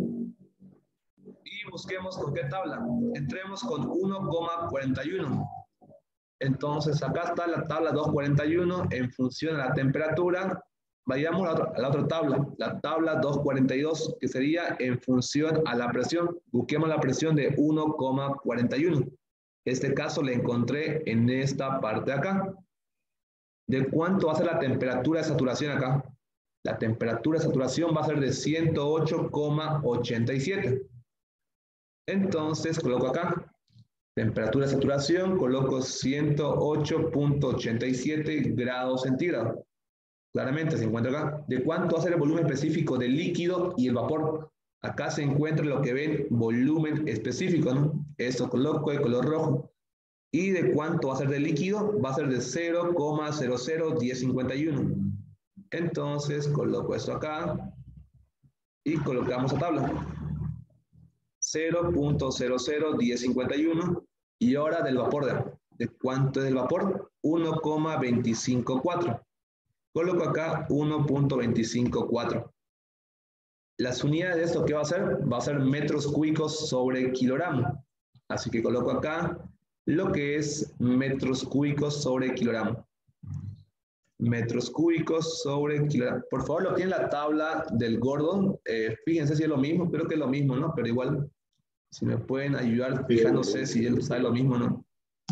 Y busquemos con qué tabla. Entremos con uno coma cuarenta y uno. Entonces acá está la tabla dos coma cuarenta y uno en función a la temperatura. Vayamos a la, otra, a la otra tabla, la tabla dos coma cuarenta y dos, que sería en función a la presión. Busquemos la presión de uno coma cuarenta y uno. Este caso le encontré en esta parte de acá. ¿De cuánto va a ser la temperatura de saturación acá? La temperatura de saturación va a ser de ciento ocho coma ochenta y siete. Entonces coloco acá. Temperatura de saturación, coloco ciento ocho punto ochenta y siete grados centígrados. Claramente se encuentra acá. ¿De cuánto va a ser el volumen específico del líquido y el vapor? Acá se encuentra lo que ven volumen específico, ¿no? Esto coloco de color rojo. ¿Y de cuánto va a ser del líquido? Va a ser de cero coma cero cero uno cero cinco uno. Entonces coloco esto acá y colocamos la tabla. cero punto cero cero uno cero cinco uno. Y ahora del vapor. ¿De, ¿De cuánto es el vapor? uno coma dos cinco cuatro. Coloco acá uno punto dos cinco cuatro. Las unidades de esto, ¿qué va a ser? Va a ser metros cúbicos sobre kilogramo. Así que coloco acá lo que es metros cúbicos sobre kilogramo. Metros cúbicos sobre kilogramo. Por favor, lo que tiene la tabla del Gordon, eh, fíjense si es lo mismo, creo que es lo mismo, ¿no? Pero igual, si me pueden ayudar fijándose si él sabe lo mismo, ¿no?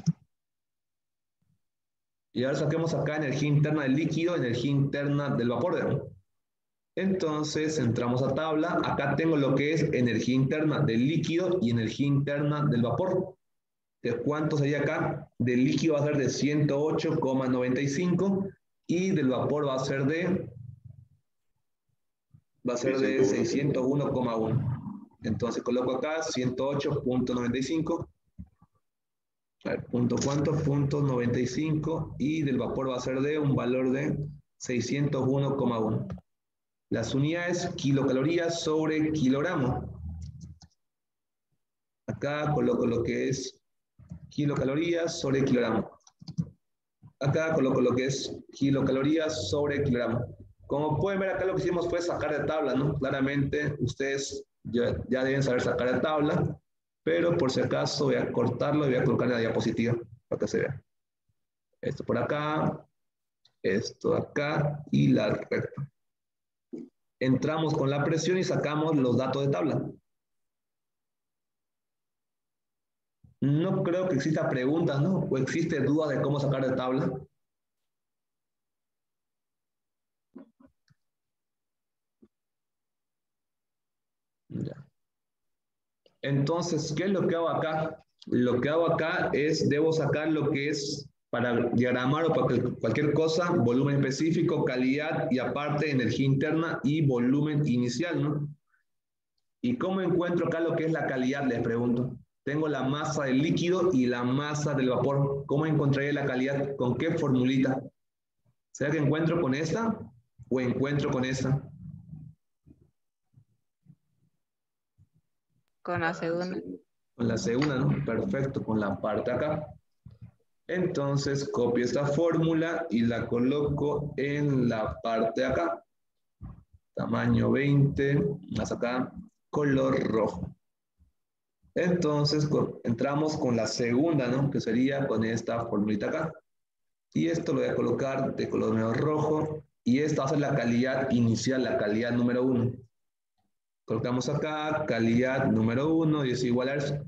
Y ahora saquemos acá energía interna del líquido, energía interna del vapor, ¿verdad? Entonces, entramos a tabla. Acá tengo lo que es energía interna del líquido y energía interna del vapor. ¿De cuánto sería acá? Del líquido va a ser de ciento ocho coma noventa y cinco y del vapor va a ser de va a ser de seiscientos uno coma uno. Entonces coloco acá ciento ocho punto noventa y cinco. A ver, punto cuánto, punto noventa y cinco y del vapor va a ser de un valor de seiscientos uno coma uno. Las unidades kilocalorías sobre kilogramo. Acá coloco lo que es kilocalorías sobre kilogramo. Acá coloco lo que es kilocalorías sobre kilogramo. Como pueden ver acá lo que hicimos fue sacar de tabla, ¿no? Claramente ustedes ya, ya deben saber sacar de tabla, pero por si acaso voy a cortarlo y voy a colocar en la diapositiva para que se vea. Esto por acá, esto acá y la recta. Entramos con la presión y sacamos los datos de tabla. No creo que exista preguntas, ¿no? O existe duda de cómo sacar de tabla. Ya. Entonces, ¿qué es lo que hago acá? Lo que hago acá es, debo sacar lo que es, para diagramar o para cualquier cosa, volumen específico, calidad y aparte energía interna y volumen inicial, ¿no? ¿Y cómo encuentro acá lo que es la calidad? Les pregunto. Tengo la masa del líquido y la masa del vapor. ¿Cómo encontraré la calidad? ¿Con qué formulita? ¿Será que encuentro con esta o encuentro con esta? Con la segunda. Con la segunda, ¿no? Perfecto, con la parte acá. Entonces copio esta fórmula y la coloco en la parte de acá. Tamaño veinte, más acá, color rojo. Entonces con, entramos con la segunda, ¿no? Que sería con esta formulita acá. Y esto lo voy a colocar de color medio rojo. Y esta va a ser la calidad inicial, la calidad número uno. Colocamos acá, calidad número uno y es igual a eso.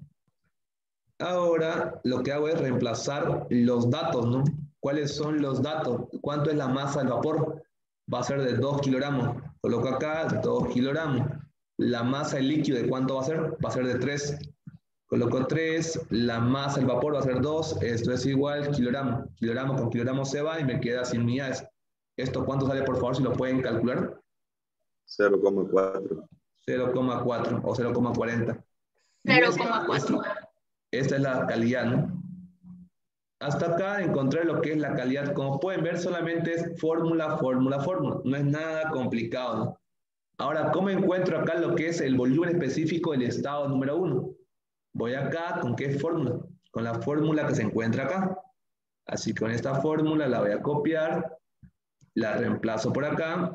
Ahora lo que hago es reemplazar los datos, ¿no? ¿Cuáles son los datos? ¿Cuánto es la masa del vapor? Va a ser de dos kilogramos. Coloco acá dos kilogramos. La masa del líquido, ¿de cuánto va a ser? Va a ser de tres. Coloco tres. La masa del vapor va a ser dos. Esto es igual kilogramo. Kilogramo con kilogramo se va y me queda sin unidades. ¿Esto cuánto sale, por favor, si lo pueden calcular? cero coma cuatro. cero coma cuatro o cero coma cuarenta. cero coma cuatro. Esta es la calidad, ¿no? Hasta acá encontré lo que es la calidad. Como pueden ver, solamente es fórmula, fórmula, fórmula. No es nada complicado, ¿no? Ahora, ¿cómo encuentro acá lo que es el volumen específico del estado número uno? Voy acá, ¿con qué fórmula? Con la fórmula que se encuentra acá. Así que con esta fórmula la voy a copiar, la reemplazo por acá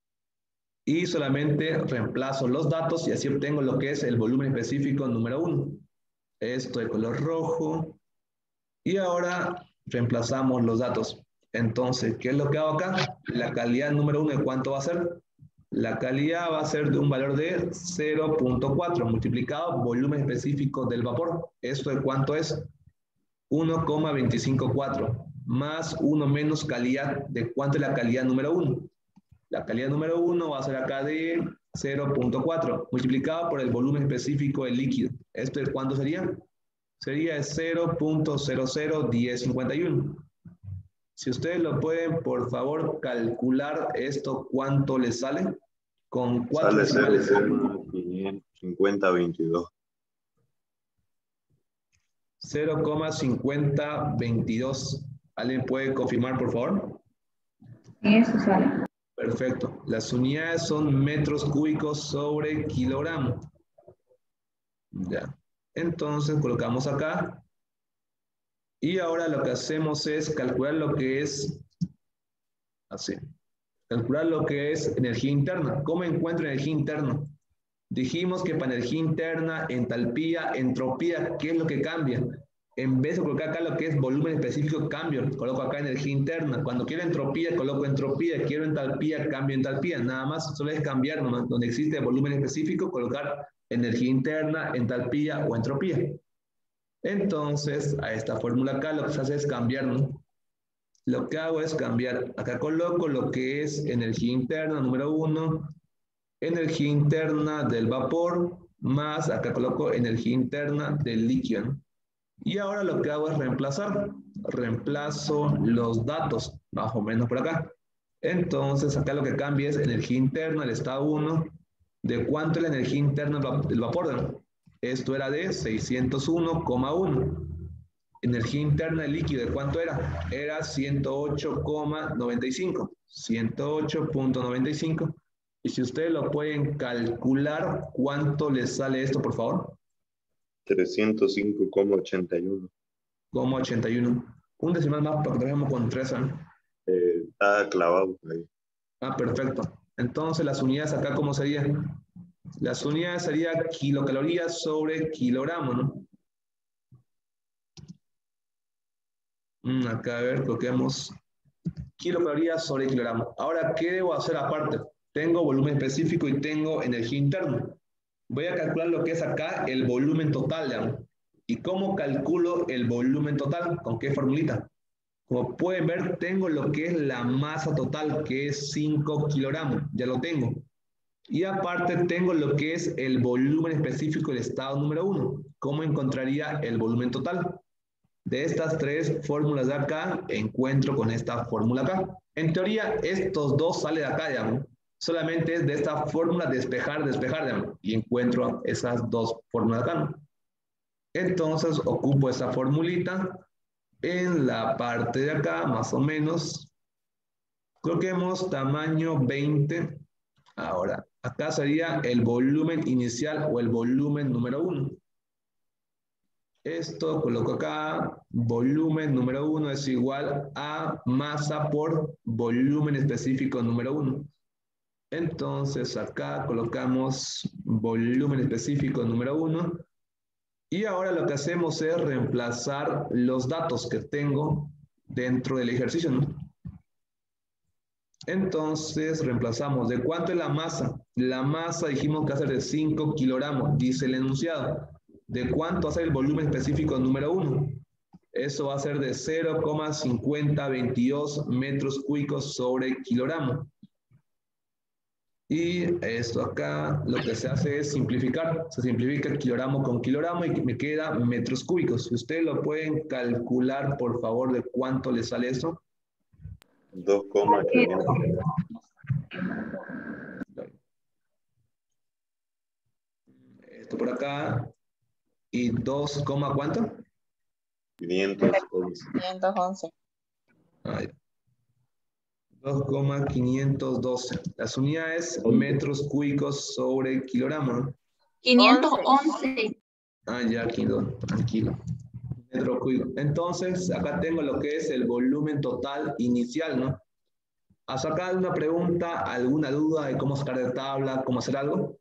y solamente reemplazo los datos y así obtengo lo que es el volumen específico número uno. Esto de color rojo. Y ahora reemplazamos los datos. Entonces, ¿qué es lo que hago acá? La calidad número uno, ¿de cuánto va a ser? La calidad va a ser de un valor de cero punto cuatro multiplicado volumen específico del vapor. ¿Esto de cuánto es? uno coma veinticinco cuatro más uno menos calidad. ¿De cuánto es la calidad número uno? La calidad número uno va a ser acá de cero punto cuatro multiplicado por el volumen específico del líquido. ¿Esto de cuánto sería? Sería cero punto cero cero uno cero cinco uno. Si ustedes lo pueden, por favor, calcular esto, ¿cuánto les sale? Con cuatro Sale decimales. cero coma quinientos cincuenta veintidós. cero coma cincuenta veintidós. ¿Alguien puede confirmar, por favor? Y eso sale. Perfecto. Las unidades son metros cúbicos sobre kilogramo. Ya. Entonces colocamos acá. Y ahora lo que hacemos es calcular lo que es, así, calcular lo que es energía interna. ¿Cómo encuentro energía interna? Dijimos que para energía interna, entalpía, entropía, ¿qué es lo que cambia? En vez de colocar acá lo que es volumen específico, cambio, coloco acá energía interna. Cuando quiero entropía, coloco entropía. Quiero entalpía, cambio entalpía. Nada más, solo es cambiar, ¿no? Donde existe volumen específico, colocar energía interna, entalpía o entropía. Entonces, a esta fórmula acá lo que se hace es cambiar, ¿no? Lo que hago es cambiar. Acá coloco lo que es energía interna, número uno, energía interna del vapor, más acá coloco energía interna del líquido, ¿no? Y ahora lo que hago es reemplazar. Reemplazo los datos, más o menos por acá. Entonces, acá lo que cambia es energía interna, el estado uno. ¿De cuánto es la energía interna del vapor? ¿No? Esto era de seiscientos uno coma uno. Energía interna del líquido, ¿de cuánto era? Era ciento ocho coma noventa y cinco. ciento ocho punto noventa y cinco. Y si ustedes lo pueden calcular, ¿cuánto les sale esto, por favor? trescientos cinco coma ochenta y uno. Como ochenta y uno. Un decimal más para que trabajemos con tres, ¿no? Eh, está clavado ahí. Ah, perfecto. Entonces, las unidades acá, ¿cómo serían? Las unidades serían kilocalorías sobre kilogramo, ¿no? Mm, acá, a ver, coloquemos kilocalorías sobre kilogramo. Ahora, ¿qué debo hacer aparte? Tengo volumen específico y tengo energía interna. Voy a calcular lo que es acá el volumen total, ¿ya? ¿Y cómo calculo el volumen total? ¿Con qué formulita? Como pueden ver, tengo lo que es la masa total, que es cinco kilogramos. Ya lo tengo. Y aparte tengo lo que es el volumen específico del estado número uno. ¿Cómo encontraría el volumen total? De estas tres fórmulas de acá, encuentro con esta fórmula acá. En teoría, estos dos salen de acá, digamos. Solamente es de esta fórmula despejar, despejar, digamos. Y encuentro esas dos fórmulas acá, ¿no? Entonces, ocupo esa formulita en la parte de acá, más o menos. Coloquemos tamaño veinte. Ahora, acá sería el volumen inicial o el volumen número uno. Esto coloco acá, volumen número uno es igual a masa por volumen específico número uno. Entonces acá colocamos volumen específico número uno. Y ahora lo que hacemos es reemplazar los datos que tengo dentro del ejercicio, ¿no? Entonces reemplazamos. ¿De cuánto es la masa? La masa dijimos que va a ser de cinco kilogramos, dice el enunciado. ¿De cuánto va a ser el volumen específico número uno? Eso va a ser de cero coma cincuenta veintidós metros cúbicos sobre kilogramo. Y esto acá lo que se hace es simplificar. Se simplifica kilogramo con kilogramo y me queda metros cúbicos. Si ustedes lo pueden calcular, por favor, de cuánto le sale eso. dos coma quinientos. Esto por acá. ¿Y dos, cuánto? quinientos once. quinientos once. Ahí. dos coma quinientos doce. Las unidades metros cúbicos sobre kilogramo. quinientos once. Ah, ya, aquí, tranquilo. Metro cúbico. Entonces, acá tengo lo que es el volumen total inicial, ¿no? ¿Has sacado alguna pregunta, alguna duda de cómo sacar de tabla, cómo hacer algo?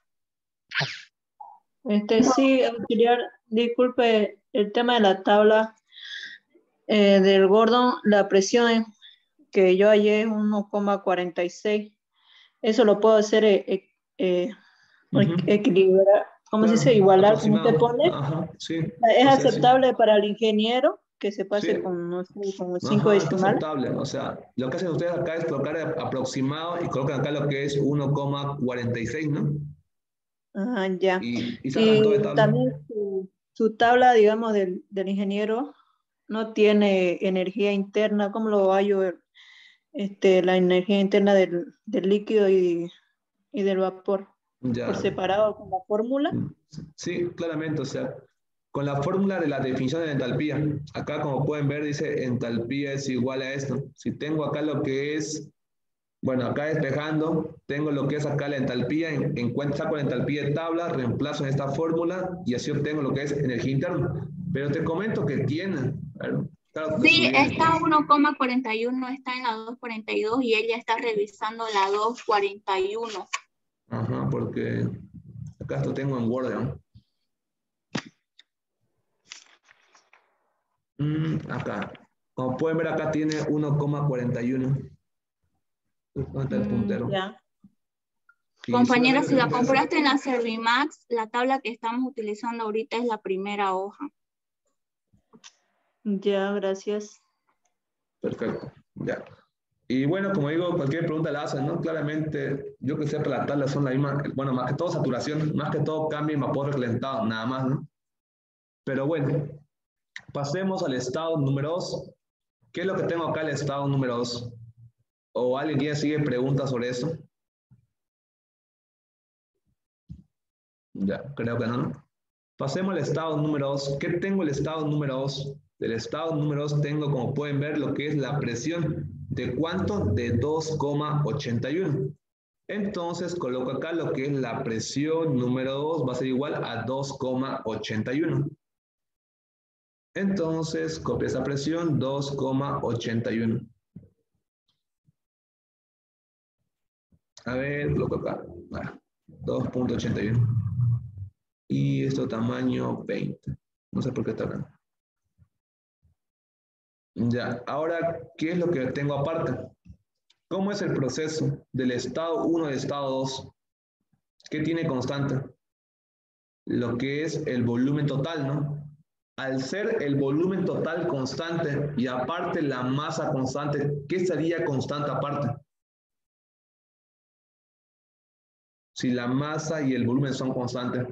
Este, sí, auxiliar, disculpe el tema de la tabla eh, del Gordon, la presión que yo hallé es uno coma cuarenta y seis. Eso lo puedo hacer eh, eh, eh, Uh-huh. equilibrar, ¿cómo se dice? Igualar, como usted pone. Ajá, sí. ¿Es O sea, aceptable sí. para el ingeniero que se pase Sí. con, no sé, con cinco Ajá, está decimales? aceptable. O sea, lo que hacen ustedes acá es colocar aproximado y colocan acá lo que es uno coma cuarenta y seis, ¿no? Ah, ya. Y, y sacan Y todo de tabla. también su, su tabla, digamos, del, del ingeniero, no tiene energía interna. ¿Cómo lo hallo? Este, la energía interna del, del líquido y, y del vapor. Ya. Por separado con la fórmula. Sí, claramente, o sea, con la fórmula de la definición de la entalpía. Acá, como pueden ver, dice entalpía es igual a esto. Si tengo acá lo que es, bueno, acá despejando, tengo lo que es acá la entalpía, en, encuentro, saco la entalpía de tabla, reemplazo en esta fórmula y así obtengo lo que es energía interna. Pero te comento que tiene, claro, sí, está uno coma cuarenta y uno, está en la dos cuarenta y dos y ella está revisando la dos cuarenta y uno. Ajá, porque acá esto tengo en Word, ¿no? Mm, acá. Como pueden ver, acá tiene uno coma cuarenta y uno. ¿Dónde está el puntero? Mm, ya. Y Compañera, si la solamente- compraste en la Servimax, la tabla que estamos utilizando ahorita es la primera hoja. Ya, gracias. Perfecto, ya. Y bueno, como digo, cualquier pregunta la hacen, ¿no? Claramente, yo que sepa, las tablas son la misma, bueno, más que todo saturación, más que todo cambio en vapor recalentado, nada más, ¿no? Pero bueno, pasemos al estado número dos. ¿Qué es lo que tengo acá, el estado número dos? ¿O alguien quiere seguir preguntas sobre eso? Ya, creo que no, ¿no? Pasemos al estado número dos. ¿Qué tengo el estado número dos? Del estado número dos tengo, como pueden ver, lo que es la presión. ¿De cuánto? De dos coma ochenta y uno. Entonces, coloco acá lo que es la presión número dos, va a ser igual a dos coma ochenta y uno. Entonces, copio esa presión, dos coma ochenta y uno. A ver, coloco acá. Ah, dos punto ochenta y uno. Y esto tamaño veinte. No sé por qué está acá. Ya, ahora, ¿qué es lo que tengo aparte? ¿Cómo es el proceso del estado uno al estado dos? ¿Qué tiene constante? Lo que es el volumen total, ¿no? Al ser el volumen total constante y aparte la masa constante, ¿qué sería constante aparte? Si la masa y el volumen son constantes.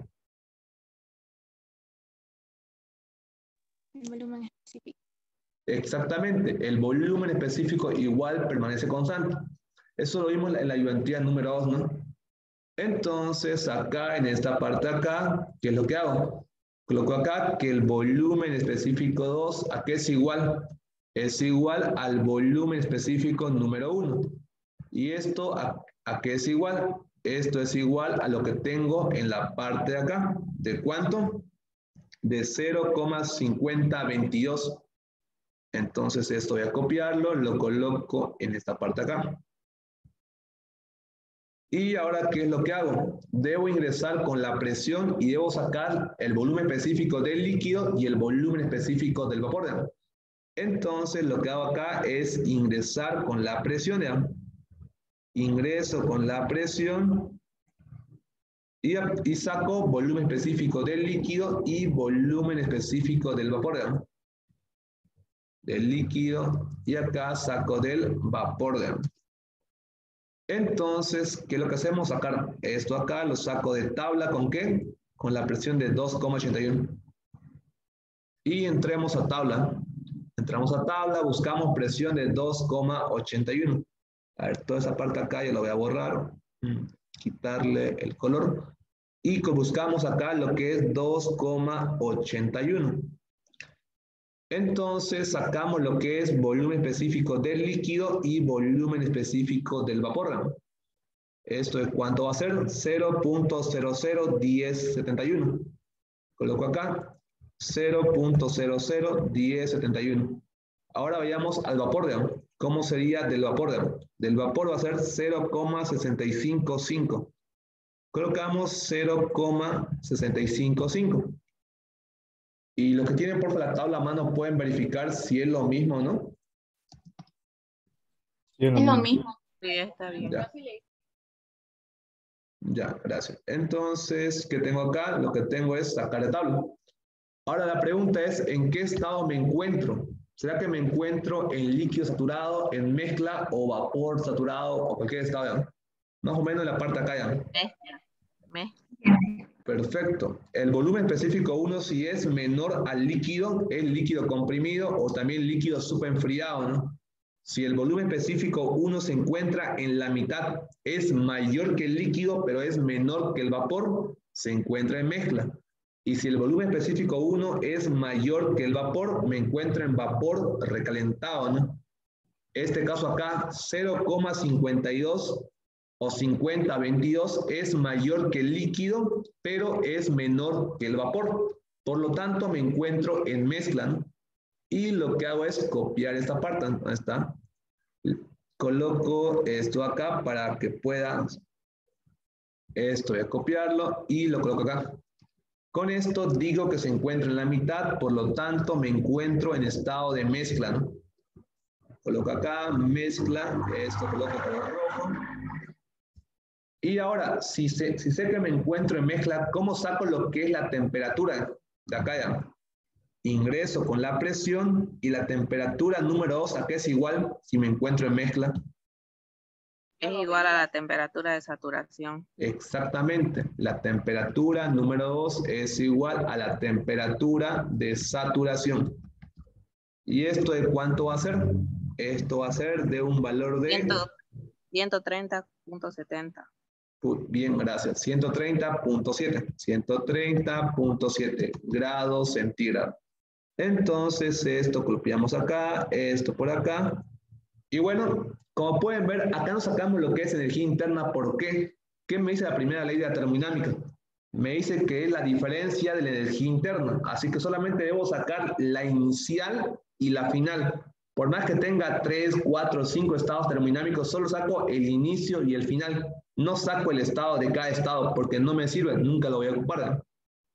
El volumen específico. Exactamente, el volumen específico igual permanece constante. Eso lo vimos en la ayudantía número dos, ¿no? Entonces, acá en esta parte acá, ¿qué es lo que hago? Coloco acá que el volumen específico dos, ¿a qué es igual? Es igual al volumen específico número uno. ¿Y esto a, a qué es igual? Esto es igual a lo que tengo en la parte de acá. ¿De cuánto? De cero coma cincuenta veintidós. Entonces esto voy a copiarlo, lo coloco en esta parte acá. Y ahora, ¿qué es lo que hago? Debo ingresar con la presión y debo sacar el volumen específico del líquido y el volumen específico del vapor. Entonces, lo que hago acá es ingresar con la presión. ¿Ya? Ingreso con la presión y, y saco volumen específico del líquido y volumen específico del vapor. ¿Ya? Del líquido y acá saco del vapor. ¿Ya? Entonces, ¿qué es lo que hacemos? Sacar esto acá, lo saco de tabla, ¿con qué? Con la presión de dos coma ochenta y uno. Y entremos a tabla. Entramos a tabla, buscamos presión de dos coma ochenta y uno. A ver, toda esa parte acá yo la voy a borrar. Quitarle el color. Y buscamos acá lo que es dos coma ochenta y uno. Entonces sacamos lo que es volumen específico del líquido y volumen específico del vapor. ¿Esto es cuánto va a ser? cero punto cero cero uno cero siete uno. Coloco acá cero punto cero cero uno cero siete uno. Ahora vayamos al vapor de agua. ¿Cómo sería del vapor de agua? Del vapor va a ser cero coma sesenta y cinco cinco. Colocamos cero coma sesenta y cinco cinco. Y los que tienen por la tabla a mano pueden verificar si es lo mismo o no. Sí, Es lo mismo. Sí, está bien. Ya. Ya, gracias. Entonces, ¿qué tengo acá? Lo que tengo es sacar de tabla. Ahora la pregunta es, ¿en qué estado me encuentro? ¿Será que me encuentro en líquido saturado, en mezcla o vapor saturado o cualquier estado? ¿Ya? Más o menos en la parte acá ya. Mezcla. Perfecto. Perfecto. El volumen específico uno, si es menor al líquido, es líquido comprimido o también líquido superenfriado, ¿no? Si el volumen específico uno se encuentra en la mitad, es mayor que el líquido, pero es menor que el vapor, se encuentra en mezcla. Y si el volumen específico uno es mayor que el vapor, me encuentro en vapor recalentado, ¿no? Este caso acá, cero coma cincuenta y dos o cincuenta veintidós es mayor que el líquido, pero es menor que el vapor. Por lo tanto, me encuentro en mezcla, ¿no? Y lo que hago es copiar esta parte. ¿Dónde está? Coloco esto acá para que pueda. Esto voy a copiarlo y lo coloco acá. Con esto digo que se encuentra en la mitad, por lo tanto me encuentro en estado de mezcla, ¿no? Coloco acá, mezcla, esto coloco color rojo. Y ahora, si sé, si sé que me encuentro en mezcla, ¿cómo saco lo que es la temperatura? De acá ya. Ingreso con la presión y la temperatura número dos, ¿a qué es igual si me encuentro en mezcla? Es igual a la temperatura de saturación. Exactamente. La temperatura número dos es igual a la temperatura de saturación. ¿Y esto de cuánto va a ser? Esto va a ser de un valor de... ciento treinta punto setenta. Bien, gracias. ciento treinta punto siete. ciento treinta punto siete grados centígrados. Entonces, esto copiamos acá, esto por acá. Y bueno, como pueden ver, acá nos sacamos lo que es energía interna. ¿Por qué? ¿Qué me dice la primera ley de la termodinámica? Me dice que es la diferencia de la energía interna. Así que solamente debo sacar la inicial y la final. Por más que tenga tres, cuatro, cinco estados termodinámicos, solo saco el inicio y el final. No saco el estado de cada estado porque no me sirve, nunca lo voy a ocupar, ¿no?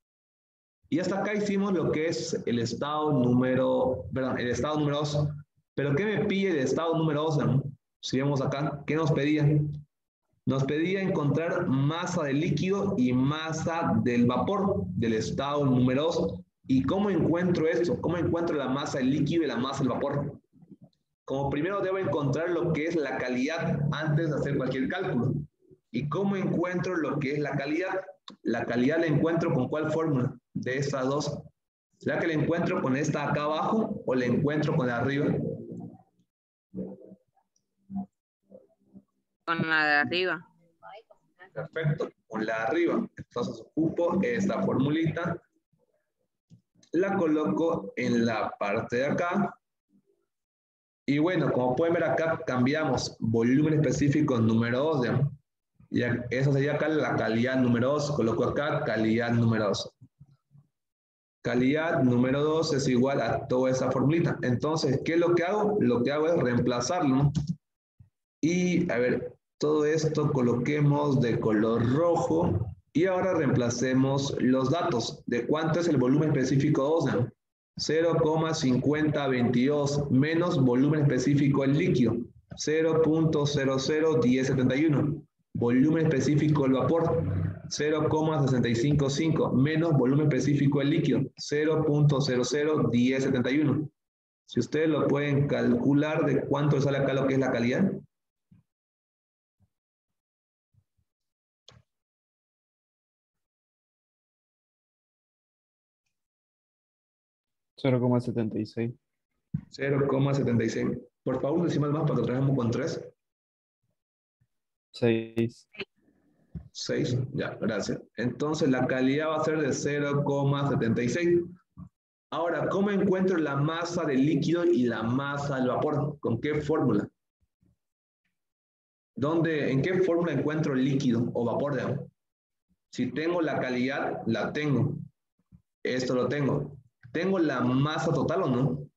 Y hasta acá hicimos lo que es el estado número, perdón, el estado número dos. Pero ¿qué me pide el estado número dos? ¿No? Si vemos acá, ¿qué nos pedía? Nos pedía encontrar masa del líquido y masa del vapor del estado número dos. ¿Y cómo encuentro esto? ¿Cómo encuentro la masa del líquido y la masa del vapor? Como primero debo encontrar lo que es la calidad antes de hacer cualquier cálculo. ¿Y cómo encuentro lo que es la calidad? La calidad la encuentro con ¿cuál fórmula? De estas dos. ¿Será que la encuentro con esta acá abajo o la encuentro con la de arriba? Con la de arriba. Perfecto, con la de arriba. Entonces ocupo esta formulita, la coloco en la parte de acá. Y bueno, como pueden ver acá, cambiamos volumen específico número dos, ¿ya? Y eso sería acá la calidad número dos. Coloco acá calidad número dos. Calidad número dos es igual a toda esa formulita. Entonces, ¿qué es lo que hago? Lo que hago es reemplazarlo, ¿no? Y, a ver, todo esto coloquemos de color rojo. Y ahora reemplacemos los datos. ¿De cuánto es el volumen específico dos? ¿No? cero coma cincuenta veintidós menos volumen específico el líquido. cero punto cero cero diez setenta y uno. Volumen específico el vapor. cero coma sesenta y cinco cinco menos volumen específico el líquido. cero punto cero cero diez setenta y uno. Si ustedes lo pueden calcular de cuánto sale acá lo que es la calidad. cero coma setenta y seis. cero coma setenta y seis. Por favor, decimos más para que trabajemos con tres. seis. seis, ya, gracias. Entonces la calidad va a ser de cero coma setenta y seis. Ahora, ¿cómo encuentro la masa del líquido y la masa del vapor? ¿Con qué fórmula? ¿Dónde, en qué fórmula encuentro el líquido o vapor? Digamos? Si tengo la calidad, la tengo. Esto lo tengo. ¿Tengo la masa total o no?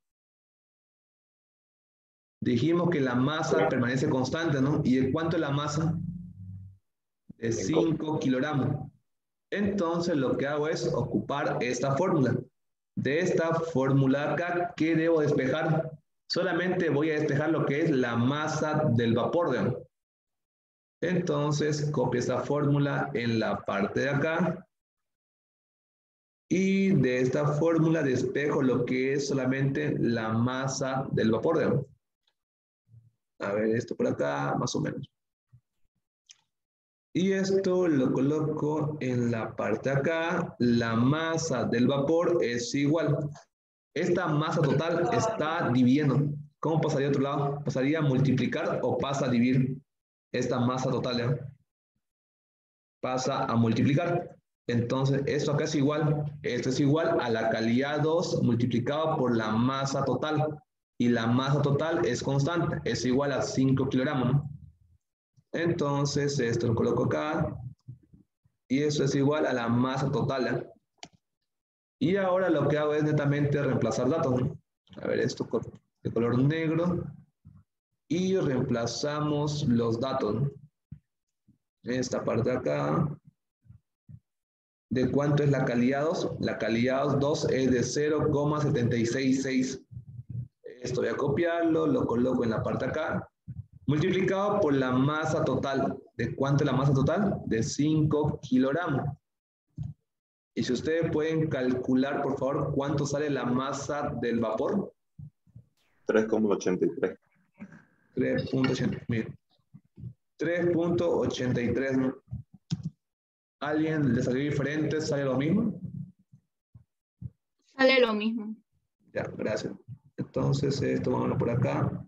Dijimos que la masa permanece constante, ¿no? ¿Y de cuánto es la masa? De cinco kilogramos. Entonces lo que hago es ocupar esta fórmula. De esta fórmula acá, ¿qué debo despejar? Solamente voy a despejar lo que es la masa del vapor, digamos. Entonces copio esta fórmula en la parte de acá. Y de esta fórmula despejo lo que es solamente la masa del vapor, digamos. A ver, esto por acá, más o menos. Y esto lo coloco en la parte de acá. La masa del vapor es igual. Esta masa total está dividiendo. ¿Cómo pasaría a otro lado? ¿Pasaría a multiplicar o pasa a dividir? Esta masa total, ¿eh? Pasa a multiplicar. Entonces, esto acá es igual. Esto es igual a la calidad dos multiplicado por la masa total. Y la masa total es constante. Es igual a cinco kilogramos, ¿no? Entonces, esto lo coloco acá. Y eso es igual a la masa total, ¿eh? Y ahora lo que hago es netamente reemplazar datos, ¿no? A ver, esto de color negro. Y reemplazamos los datos, ¿no? Esta parte de acá. ¿De cuánto es la calidad dos? La calidad dos es de cero coma setenta y seis seis. Esto voy a copiarlo, lo coloco en la parte de acá. Multiplicado por la masa total. ¿De cuánto es la masa total? De cinco kilogramos. Y si ustedes pueden calcular, por favor, ¿cuánto sale la masa del vapor? tres coma ochenta y tres. tres punto ochenta y tres. Miren. tres punto ochenta y tres. ¿Alguien le salió diferente? ¿Sale lo mismo? Sale lo mismo. Ya, gracias. Entonces, esto vamos por acá.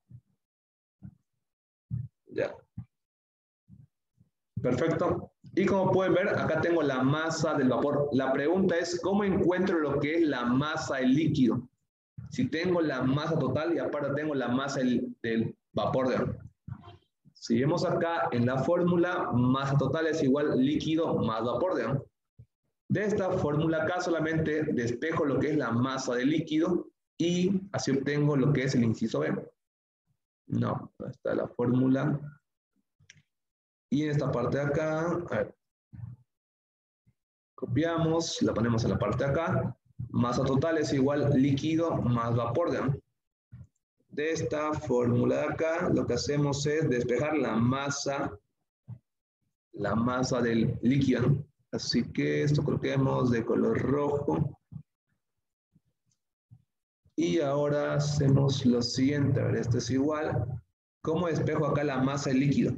Ya. Perfecto. Y como pueden ver, acá tengo la masa del vapor. La pregunta es, ¿cómo encuentro lo que es la masa del líquido? Si tengo la masa total y aparte tengo la masa del, del vapor de agua. Si vemos acá en la fórmula, masa total es igual líquido más vapor de agua. De esta fórmula acá solamente despejo lo que es la masa del líquido y así obtengo lo que es el inciso B. No, está la fórmula. Y en esta parte de acá, a ver, copiamos, la ponemos en la parte de acá. Masa total es igual líquido más vapor de agua. De esta fórmula de acá, lo que hacemos es despejar la masa, la masa del líquido, ¿no? Así que esto coloquemos de color rojo. Y ahora hacemos lo siguiente, a ver, esto es igual. ¿Cómo despejo acá la masa del líquido?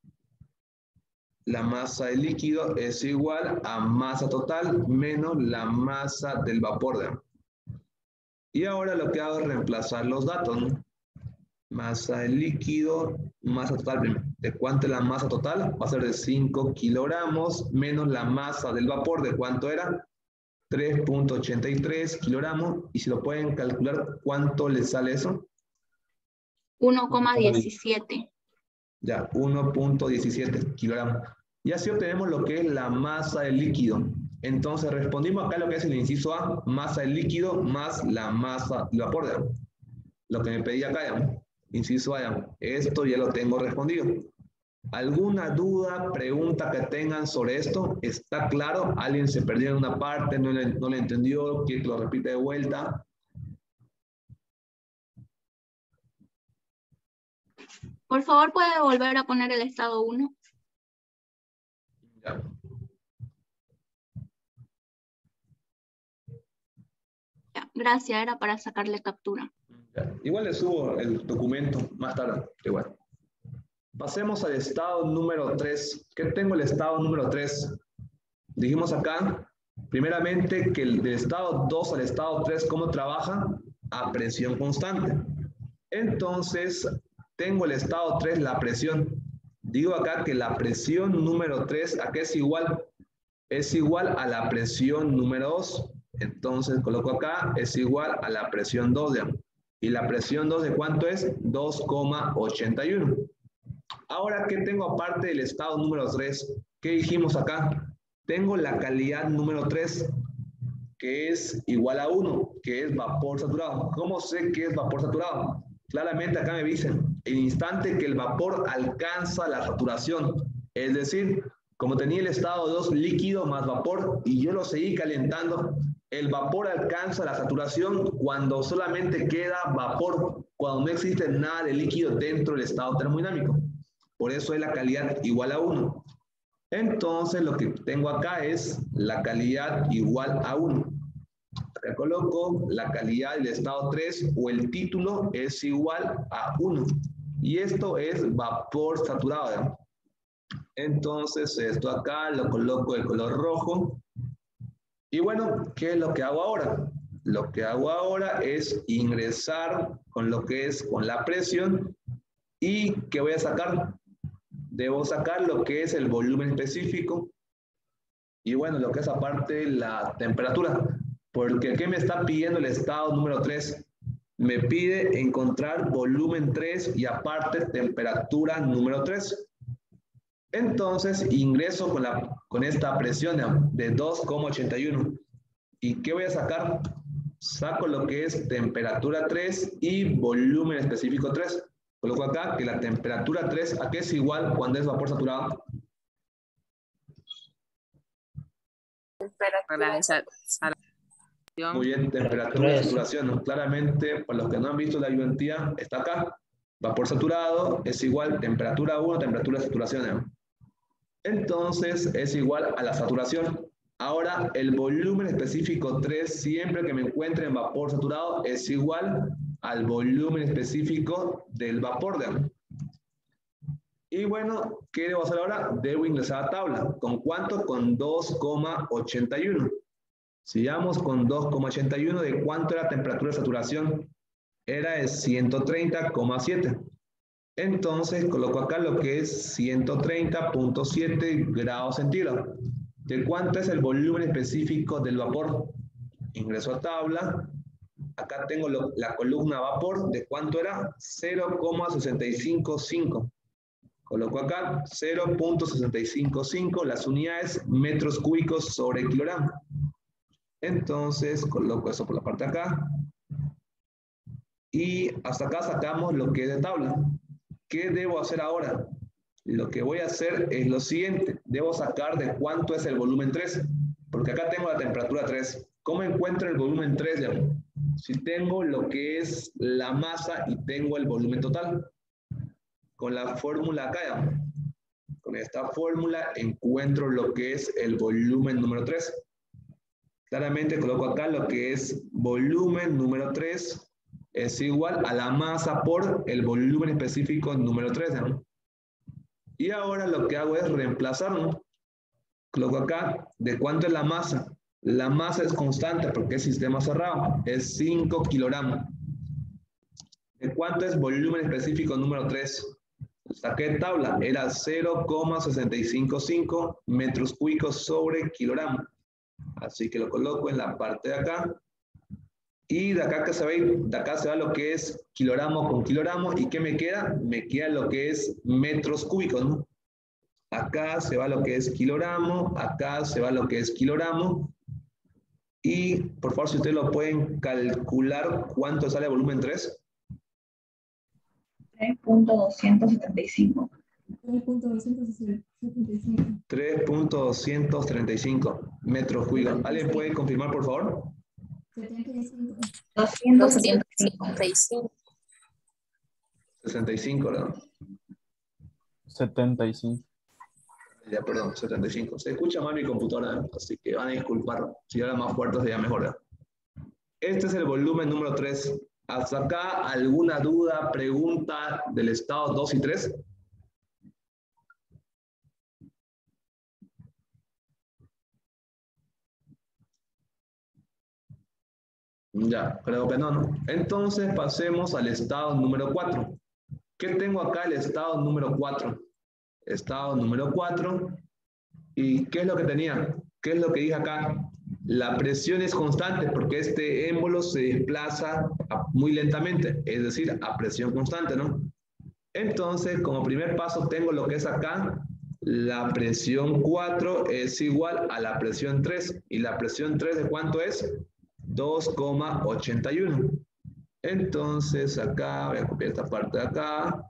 La masa del líquido es igual a masa total menos la masa del vapor de agua. Y ahora lo que hago es reemplazar los datos, ¿no? Masa del líquido, masa total. ¿De cuánto es la masa total? Va a ser de cinco kilogramos menos la masa del vapor. ¿De cuánto era? tres punto ochenta y tres kilogramos. Y si lo pueden calcular, ¿cuánto les sale eso? uno coma diecisiete. Ya, uno punto diecisiete kilogramos. Y así obtenemos lo que es la masa del líquido. Entonces respondimos acá lo que es el inciso A, masa del líquido más la masa del vapor de agua. Lo que me pedí acá, ya. Inciso A, ya. Esto ya lo tengo respondido. ¿Alguna duda, pregunta que tengan sobre esto? ¿Está claro? ¿Alguien se perdió en una parte, no le, no le entendió? ¿Quiere que lo repita de vuelta? Por favor, ¿puede volver a poner el estado uno? Ya. Ya, gracias, era para sacarle captura. Ya. Igual le subo el documento más tarde. Igual. Pasemos al estado número tres. ¿Qué tengo el estado número tres? Dijimos acá, primeramente, que el del estado dos al estado tres, ¿cómo trabaja? A presión constante. Entonces, tengo el estado tres, la presión. Digo acá que la presión número tres, ¿a qué es igual? Es igual a la presión número dos. Entonces, coloco acá, es igual a la presión dos. ¿Ya? ¿Y la presión dos de cuánto es? dos coma ochenta y uno. Ahora, ¿qué tengo aparte del estado número tres? ¿Qué dijimos acá? Tengo la calidad número tres, que es igual a uno, que es vapor saturado. ¿Cómo sé que es vapor saturado? Claramente acá me dicen, el instante que el vapor alcanza la saturación, es decir, como tenía el estado dos líquido más vapor y yo lo seguí calentando, el vapor alcanza la saturación cuando solamente queda vapor, cuando no existe nada de líquido dentro del estado termodinámico. Por eso es la calidad igual a uno. Entonces lo que tengo acá es la calidad igual a uno. Acá coloco la calidad del estado tres o el título es igual a uno. Y esto es vapor saturado, ¿verdad? Entonces esto acá lo coloco de color rojo. Y bueno, ¿qué es lo que hago ahora? Lo que hago ahora es ingresar con lo que es con la presión. ¿Y qué voy a sacar? Debo sacar lo que es el volumen específico. Y bueno, lo que es aparte la temperatura. Porque ¿qué me está pidiendo el estado número tres? Me pide encontrar volumen tres y aparte temperatura número tres. Entonces ingreso con, la, con esta presión de dos coma ochenta y uno. ¿Y qué voy a sacar? Saco lo que es temperatura tres y volumen específico tres. Coloco acá que la temperatura tres, ¿a qué es igual cuando es vapor saturado? Para esa- Muy bien, temperatura de saturación, ¿no? Claramente, para los que no han visto la ayudantía, está acá. Vapor saturado es igual temperatura uno, temperatura de saturación, ¿no? Entonces, es igual a la saturación. Ahora, el volumen específico tres, siempre que me encuentre en vapor saturado, es igual al volumen específico del vapor, ¿no? Y bueno, ¿qué debo hacer ahora? Debo ingresar a tabla. ¿Con cuánto? Con dos coma ochenta y uno. Sigamos con dos coma ochenta y uno. ¿De cuánto era la temperatura de saturación? Era de ciento treinta coma siete. Entonces, coloco acá lo que es ciento treinta punto siete grados centígrados. ¿De cuánto es el volumen específico del vapor? Ingreso a tabla. Acá tengo lo, la columna vapor. ¿De cuánto era? cero coma sesenta y cinco cinco. Coloco acá cero punto sesenta y cinco cinco. Las unidades metros cúbicos sobre kilogramo. Entonces, coloco eso por la parte de acá. Y hasta acá sacamos lo que es de tabla. ¿Qué debo hacer ahora? Lo que voy a hacer es lo siguiente. Debo sacar de cuánto es el volumen tres. Porque acá tengo la temperatura tres. ¿Cómo encuentro el volumen tres? Ya? Si tengo lo que es la masa y tengo el volumen total. Con la fórmula acá, ya. Con esta fórmula encuentro lo que es el volumen número tres. Claramente coloco acá lo que es volumen número tres es igual a la masa por el volumen específico número tres, ¿no? Y ahora lo que hago es reemplazar, ¿no? Coloco acá, ¿de cuánto es la masa? La masa es constante porque es sistema cerrado, es cinco kilogramos. ¿De cuánto es volumen específico número tres? Saqué tabla, era cero coma sesenta y cinco cinco metros cúbicos sobre kilogramo. Así que lo coloco en la parte de acá. Y de acá, que se ve, de acá se va lo que es kilogramo con kilogramo. ¿Y qué me queda? Me queda lo que es metros cúbicos, ¿no? Acá se va lo que es kilogramo, acá se va lo que es kilogramo. Y por favor, si ustedes lo pueden calcular, ¿cuánto sale el volumen tres? tres punto doscientos setenta y cinco. tres punto doscientos treinta y cinco metros cúbicos. ¿Alguien puede confirmar, por favor? doscientos setenta y cinco. sesenta y cinco, ¿verdad? setenta y cinco. Ya, perdón, setenta y cinco. Se escucha mal mi computadora, ¿eh? Así que van a disculpar. Si habla más fuerte sería mejor, ¿eh? Este es el volumen número tres. ¿Hasta acá alguna duda, pregunta del estado dos y tres? Ya, creo que no, ¿no? Entonces pasemos al estado número cuatro. ¿Qué tengo acá? El estado número cuatro. Estado número cuatro. ¿Y qué es lo que tenía? ¿Qué es lo que dije acá? La presión es constante porque este émbolo se desplaza muy lentamente, es decir, a presión constante, ¿no? Entonces, como primer paso tengo lo que es acá. La presión cuatro es igual a la presión tres. ¿Y la presión tres de cuánto es? dos coma ochenta y uno. Entonces acá voy a copiar esta parte de acá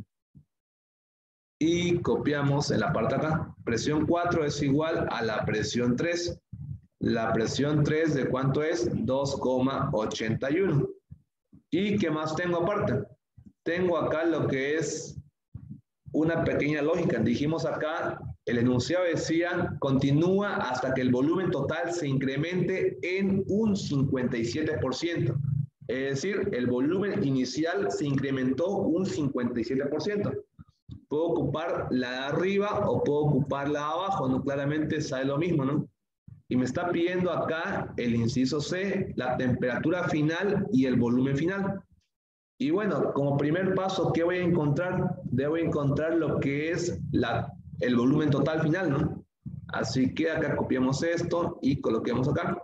y copiamos en la parte de acá. Presión cuatro es igual a la presión tres. La presión tres de cuánto es? dos coma ochenta y uno. ¿Y qué más tengo aparte? Tengo acá lo que es una pequeña lógica. Dijimos acá, el enunciado decía, continúa hasta que el volumen total se incremente en un cincuenta y siete por ciento. Es decir, el volumen inicial se incrementó un cincuenta y siete por ciento. Puedo ocupar la de arriba o puedo ocupar la de abajo, ¿no? Claramente sale lo mismo, ¿no? Y me está pidiendo acá el inciso C, la temperatura final y el volumen final. Y bueno, como primer paso, ¿qué voy a encontrar? Debo encontrar lo que es la, el volumen total final, ¿no? Así que acá copiamos esto y coloquemos acá.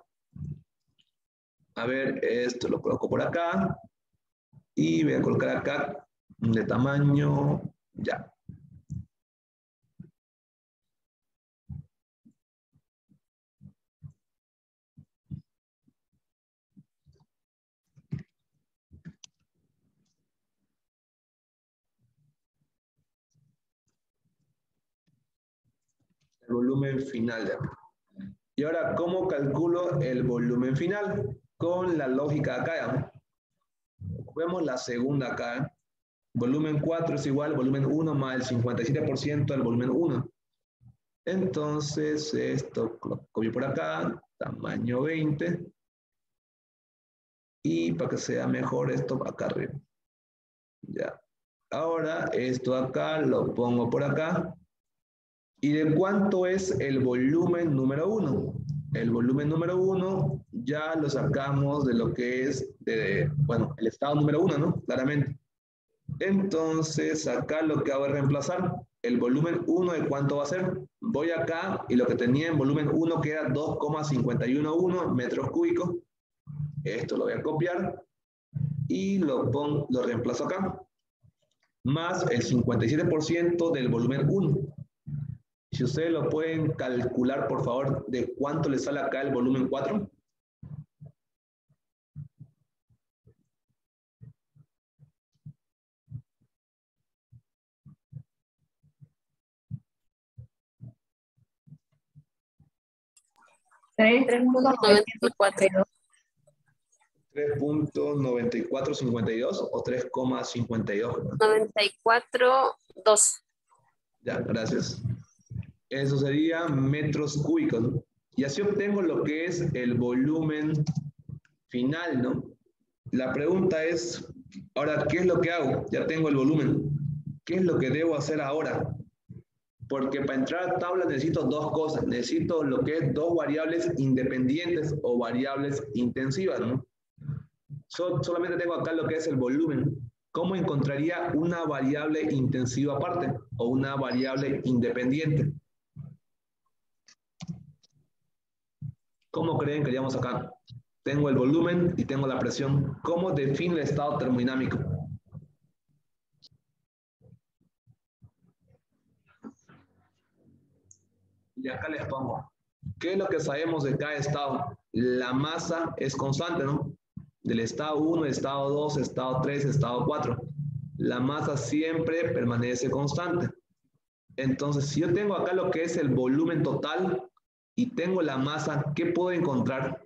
A ver, esto lo coloco por acá. Y voy a colocar acá de tamaño, ya. El volumen final ya. Y ahora, ¿cómo calculo el volumen final? Con la lógica de acá, ¿ya? Vemos la segunda acá. Volumen cuatro es igual al volumen uno más el cincuenta y siete por ciento del volumen uno. Entonces, esto lo copio por acá, tamaño veinte. Y para que sea mejor esto acá arriba. Ya. Ahora, esto acá lo pongo por acá. ¿Y de cuánto es el volumen número uno? El volumen número uno ya lo sacamos de lo que es, de, bueno, el estado número uno, ¿no? Claramente. Entonces, acá lo que hago es reemplazar. El volumen uno, ¿de cuánto va a ser? Voy acá y lo que tenía en volumen uno, que era dos coma cincuenta y uno uno metros cúbicos. Esto lo voy a copiar y lo, pongo, lo reemplazo acá. Más el cincuenta y siete por ciento del volumen uno. Si ustedes lo pueden calcular, por favor, de cuánto le sale acá el volumen cuatro. tres punto noventa y cuatro. tres punto noventa y cuatro cincuenta y dos o tres coma cincuenta y dos. noventa y cuatro punto dos. Ya, gracias. Eso sería metros cúbicos, ¿no? Y así obtengo lo que es el volumen final, ¿no? La pregunta es, ahora, ¿qué es lo que hago? Ya tengo el volumen. ¿Qué es lo que debo hacer ahora? Porque para entrar a tabla necesito dos cosas. Necesito lo que es dos variables independientes o variables intensivas, ¿no? So, solamente tengo acá lo que es el volumen. ¿Cómo encontraría una variable intensiva aparte o una variable independiente? ¿Cómo creen que haríamos acá? Tengo el volumen y tengo la presión. ¿Cómo define el estado termodinámico? Y acá les pongo. ¿Qué es lo que sabemos de cada estado? La masa es constante, ¿no? Del estado uno, estado dos, estado tres, estado cuatro. La masa siempre permanece constante. Entonces, si yo tengo acá lo que es el volumen total y tengo la masa, ¿qué puedo encontrar?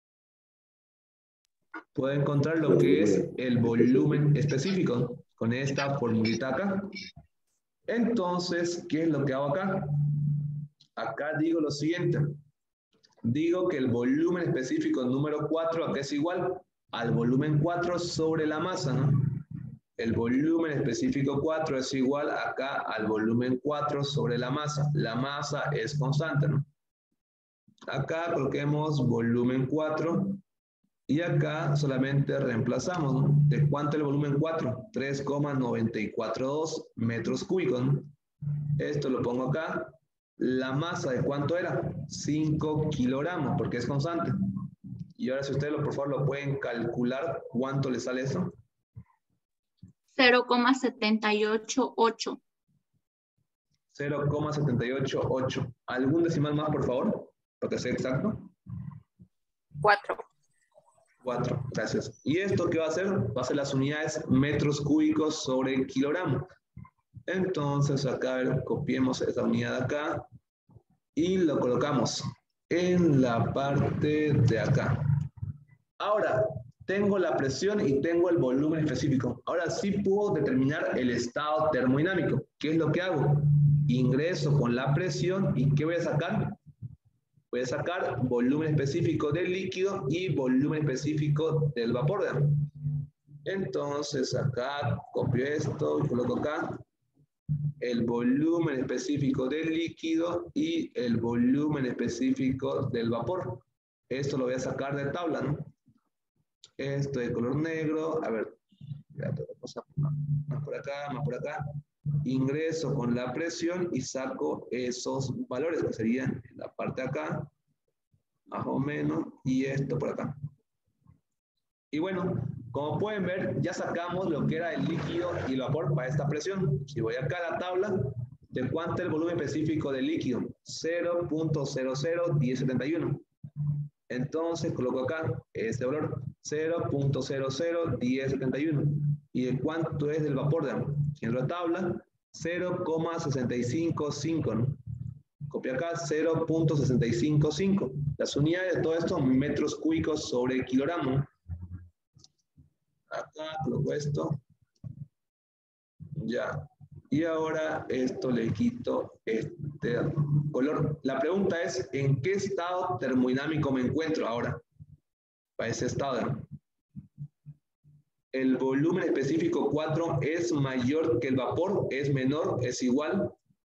Puedo encontrar lo que es el volumen específico con esta formulita acá. Entonces, ¿qué es lo que hago acá? Acá digo lo siguiente. Digo que el volumen específico número cuatro acá es igual al volumen cuatro sobre la masa, ¿no? El volumen específico cuatro es igual acá al volumen cuatro sobre la masa. La masa es constante, ¿no? Acá coloquemos volumen cuatro y acá solamente reemplazamos, ¿no? ¿De cuánto el volumen cuatro? tres coma noventa y cuatro dos metros cúbicos, ¿no? Esto lo pongo acá. La masa, ¿de cuánto era? cinco kilogramos, porque es constante. Y ahora si ustedes lo, por favor lo pueden calcular, ¿cuánto le sale eso? cero coma setenta y ocho ocho. cero coma setenta y ocho ocho. ¿Algún decimal más, por favor? Para que sea exacto. cuatro. cuatro, gracias. ¿Y esto qué va a hacer? Va a ser las unidades metros cúbicos sobre kilogramo. Entonces acá, a ver, copiemos esta unidad acá y lo colocamos en la parte de acá. Ahora, tengo la presión y tengo el volumen específico. Ahora sí puedo determinar el estado termodinámico. ¿Qué es lo que hago? Ingreso con la presión y ¿qué voy a sacar? Voy a sacar volumen específico del líquido y volumen específico del vapor. ¿Verdad? Entonces acá copio esto y coloco acá. el volumen específico del líquido y el volumen específico del vapor. Esto lo voy a sacar de tabla, ¿no? Esto de color negro, a ver, más por acá, más por acá. Ingreso con la presión y saco esos valores que serían en la parte de acá, más o menos, y esto por acá. Y bueno, como pueden ver, ya sacamos lo que era el líquido y el vapor para esta presión. Si voy acá a la tabla, ¿de cuánto es el volumen específico del líquido? cero punto cero cero uno cero siete uno. Entonces coloco acá este valor, cero punto cero cero uno cero siete uno. ¿Y de cuánto es del vapor? En la tabla, cero coma sesenta y cinco cinco, ¿no? Copio acá, cero punto sesenta y cinco cinco. Las unidades de todo esto, metros cúbicos sobre kilogramo. Acá coloco esto. Ya. Y ahora esto le quito este color. La pregunta es, ¿en qué estado termodinámico me encuentro ahora? Para ese estado. El volumen específico cuatro es mayor que el vapor, es menor, es igual.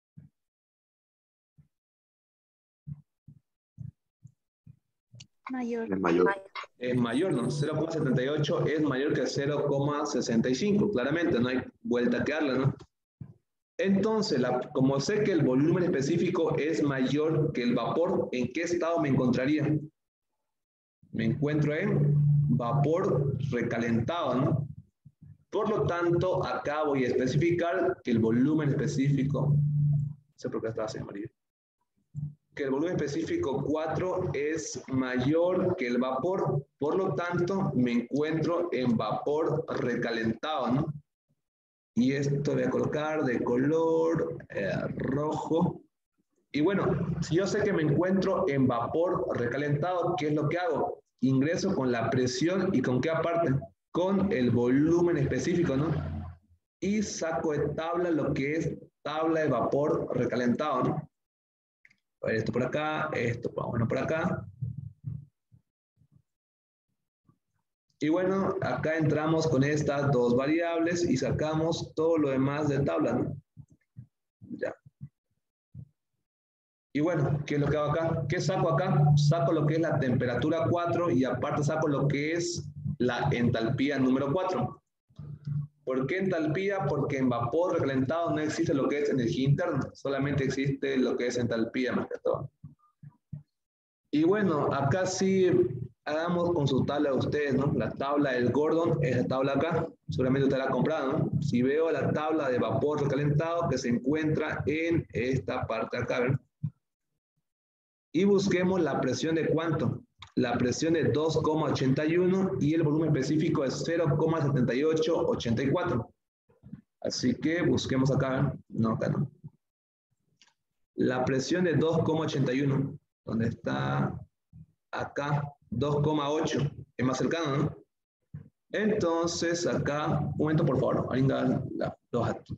Mayor. Es mayor. Es mayor, ¿no? cero coma setenta y ocho es mayor que cero coma sesenta y cinco, claramente, no hay vuelta que darle, ¿no? Entonces, la, como sé que el volumen específico es mayor que el vapor, ¿en qué estado me encontraría? Me encuentro en vapor recalentado, ¿no? Por lo tanto, acá voy a especificar que el volumen específico, no sé por qué estaba así amarillo, que el volumen específico cuatro es mayor que el vapor, por lo tanto, me encuentro en vapor recalentado, ¿no? Y esto voy a colocar de color eh, rojo. Y bueno, si yo sé que me encuentro en vapor recalentado, ¿qué es lo que hago? Ingreso con la presión y con qué aparte? Con el volumen específico, ¿no? Y saco de tabla lo que es tabla de vapor recalentado, ¿no? A ver, esto por acá, esto bueno, por acá. Y bueno, acá entramos con estas dos variables y sacamos todo lo demás de tabla, ¿no? Ya. Y bueno, ¿qué es lo que hago acá? ¿Qué saco acá? Saco lo que es la temperatura cuatro y aparte saco lo que es la entalpía número cuatro. ¿Por qué entalpía? Porque en vapor recalentado no existe lo que es energía interna, solamente existe lo que es entalpía más que todo. Y bueno, acá sí hagamos con su tabla de ustedes, ¿no? La tabla del Gordon, esa tabla acá, seguramente usted la ha comprado, ¿no? Si veo la tabla de vapor recalentado que se encuentra en esta parte acá, ¿verdad? Y busquemos la presión de cuánto. La presión de dos coma ochenta y uno y el volumen específico es cero coma setenta y ocho ochenta y cuatro. Así que busquemos acá, no, acá no. La presión de dos coma ochenta y uno, ¿dónde está? Acá, dos coma ocho, es más cercano, ¿no? Entonces, acá, un momento por favor, alguien da la, los aquí.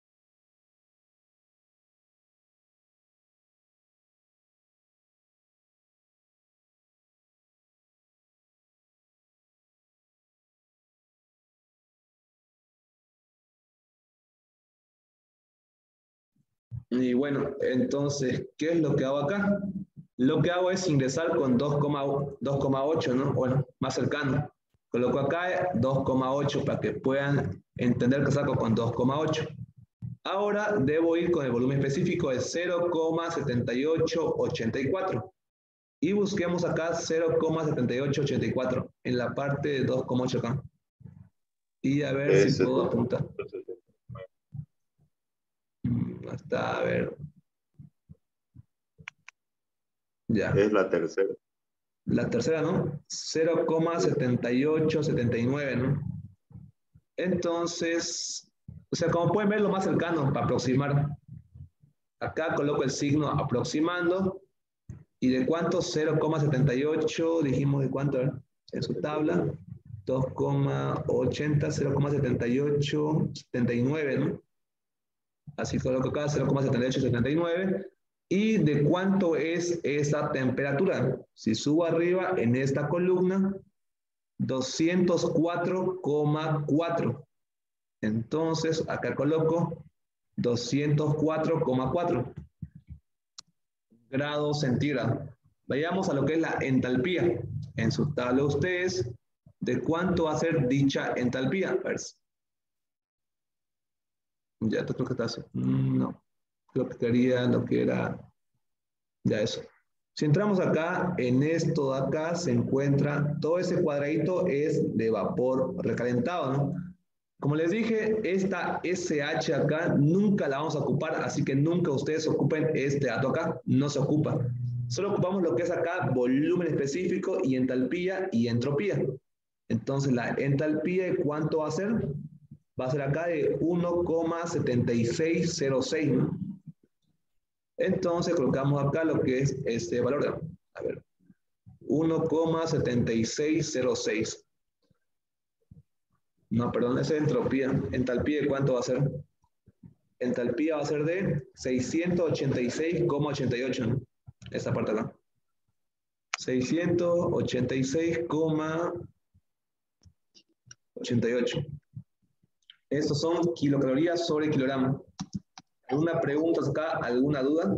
Y bueno, entonces, ¿qué es lo que hago acá? Lo que hago es ingresar con dos coma ocho, ¿no? Bueno, más cercano. Coloco acá dos coma ocho para que puedan entender que saco con dos coma ocho. Ahora debo ir con el volumen específico de cero coma setenta y ocho ochenta y cuatro. Y busquemos acá cero coma setenta y ocho ochenta y cuatro en la parte de dos coma ocho acá. Y a ver Es si puedo apuntar. Está, a ver. Ya. Es la tercera. La tercera, ¿no? cero coma setenta y ocho setenta y nueve, ¿no? Entonces, o sea, como pueden ver, lo más cercano para aproximar. Acá coloco el signo aproximando. ¿Y de cuánto? cero coma setenta y ocho, dijimos de cuánto, ¿eh? En su tabla. dos coma ochenta, cero coma setenta y ocho setenta y nueve, ¿no? Así coloco acá cero coma setenta y ocho setenta y nueve. ¿Y de cuánto es esa temperatura? Si subo arriba en esta columna, doscientos cuatro coma cuatro. Entonces, acá coloco doscientos cuatro coma cuatro grados centígrados. Vayamos a lo que es la entalpía. En su tabla ustedes, ¿de cuánto va a ser dicha entalpía? A ver. Ya te creo que está así. No. Creo que quería lo que era. Ya eso. Si entramos acá, en esto de acá se encuentra, todo ese cuadradito es de vapor recalentado, ¿no? Como les dije, esta ese hache acá nunca la vamos a ocupar, así que nunca ustedes ocupen este dato acá, no se ocupa. Solo ocupamos lo que es acá volumen específico y entalpía y entropía. Entonces la entalpía, ¿cuánto va a ser? Va a ser acá de uno coma setenta y seis cero seis, ¿no? Entonces colocamos acá lo que es este valor de, a ver, uno coma setenta y seis cero seis. No, perdón, esa es entropía. Entalpía, ¿de cuánto va a ser? Entalpía va a ser de seiscientos ochenta y seis coma ochenta y ocho, ¿no? Esta parte acá. seiscientos ochenta y seis coma ochenta y ocho. Estos son kilocalorías sobre kilogramo. ¿Alguna pregunta acá? ¿Alguna duda?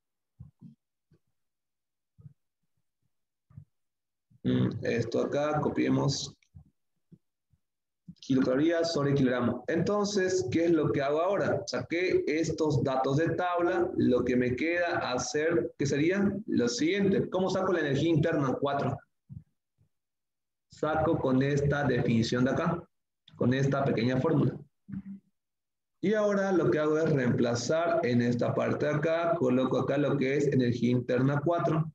Mm, esto acá, copiemos. Kilocalorías sobre kilogramo. Entonces, ¿qué es lo que hago ahora? Saqué estos datos de tabla. Lo que me queda hacer, ¿qué sería? Lo siguiente. ¿Cómo saco la energía interna? cuatro. Saco con esta definición de acá. Con esta pequeña fórmula. Y ahora lo que hago es reemplazar en esta parte de acá. Coloco acá lo que es energía interna cuatro.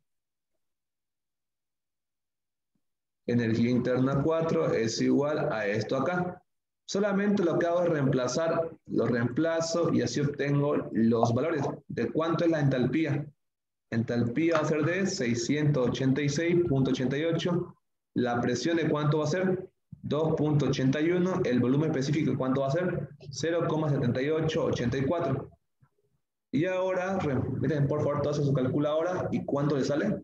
Energía interna cuatro es igual a esto acá. Solamente lo que hago es reemplazar, lo reemplazo y así obtengo los valores. ¿De cuánto es la entalpía? Entalpía va a ser de seiscientos ochenta y seis punto ochenta y ocho. La presión de cuánto va a ser? dos punto ochenta y uno. El volumen específico de cuánto va a ser? cero coma setenta y ocho ochenta y cuatro. Y ahora, miren por favor toda su calculadora y cuánto le sale.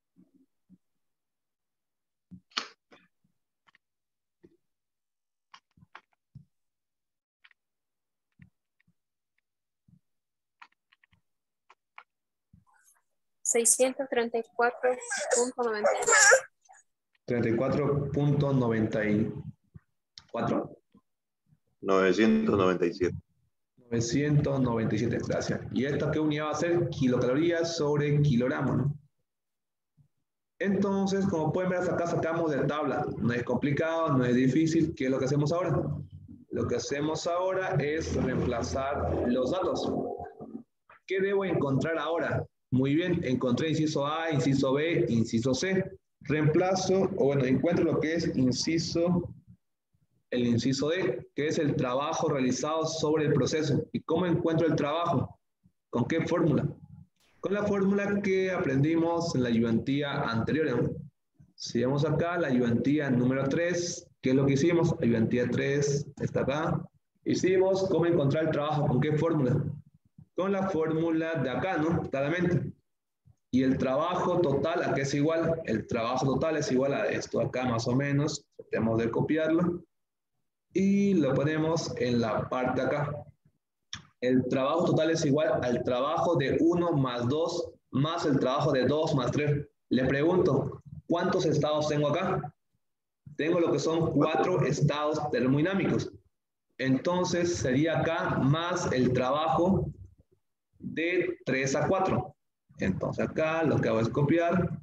seiscientos treinta y cuatro punto noventa y nueve. treinta y cuatro punto noventa y cuatro. novecientos noventa y siete. novecientos noventa y siete, gracias. ¿Y esta qué unidad va a ser? Kilocalorías sobre kilogramo, ¿no? Entonces, como pueden ver, acá sacamos de tabla. No es complicado, no es difícil. ¿Qué es lo que hacemos ahora? Lo que hacemos ahora es reemplazar los datos. ¿Qué debo encontrar ahora? Muy bien, encontré inciso A, inciso B, inciso C. Reemplazo, o bueno, encuentro lo que es inciso, el inciso D, que es el trabajo realizado sobre el proceso. ¿Y cómo encuentro el trabajo? ¿Con qué fórmula? Con la fórmula que aprendimos en la ayudantía anterior, ¿no? Si vemos acá, la ayudantía número tres, ¿qué es lo que hicimos? Ayudantía tres, está acá. Hicimos cómo encontrar el trabajo, ¿con qué fórmula? Con la fórmula de acá, ¿no? Claramente. Y el trabajo total, ¿a qué es igual? El trabajo total es igual a esto acá más o menos. Tenemos de copiarlo. Y lo ponemos en la parte acá. El trabajo total es igual al trabajo de uno más dos más el trabajo de dos más tres. Le pregunto, ¿cuántos estados tengo acá? Tengo lo que son cuatro estados termodinámicos. Entonces sería acá más el trabajo de tres a cuatro. Entonces acá lo que hago es copiar.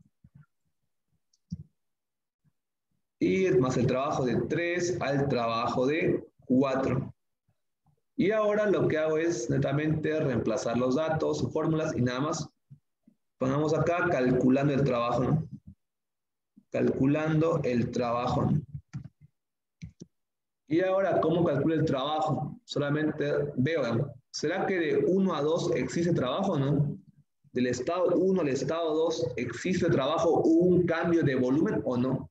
Y más el trabajo de tres al trabajo de cuatro. Y ahora lo que hago es netamente reemplazar los datos, fórmulas y nada más. Pongamos acá calculando el trabajo, ¿no? Calculando el trabajo, ¿no? Y ahora, ¿cómo calculo el trabajo? Solamente veo, ¿no? ¿Será que de uno a dos existe trabajo o no? Del estado uno al estado dos, ¿existe trabajo? ¿Hubo un cambio de volumen o no?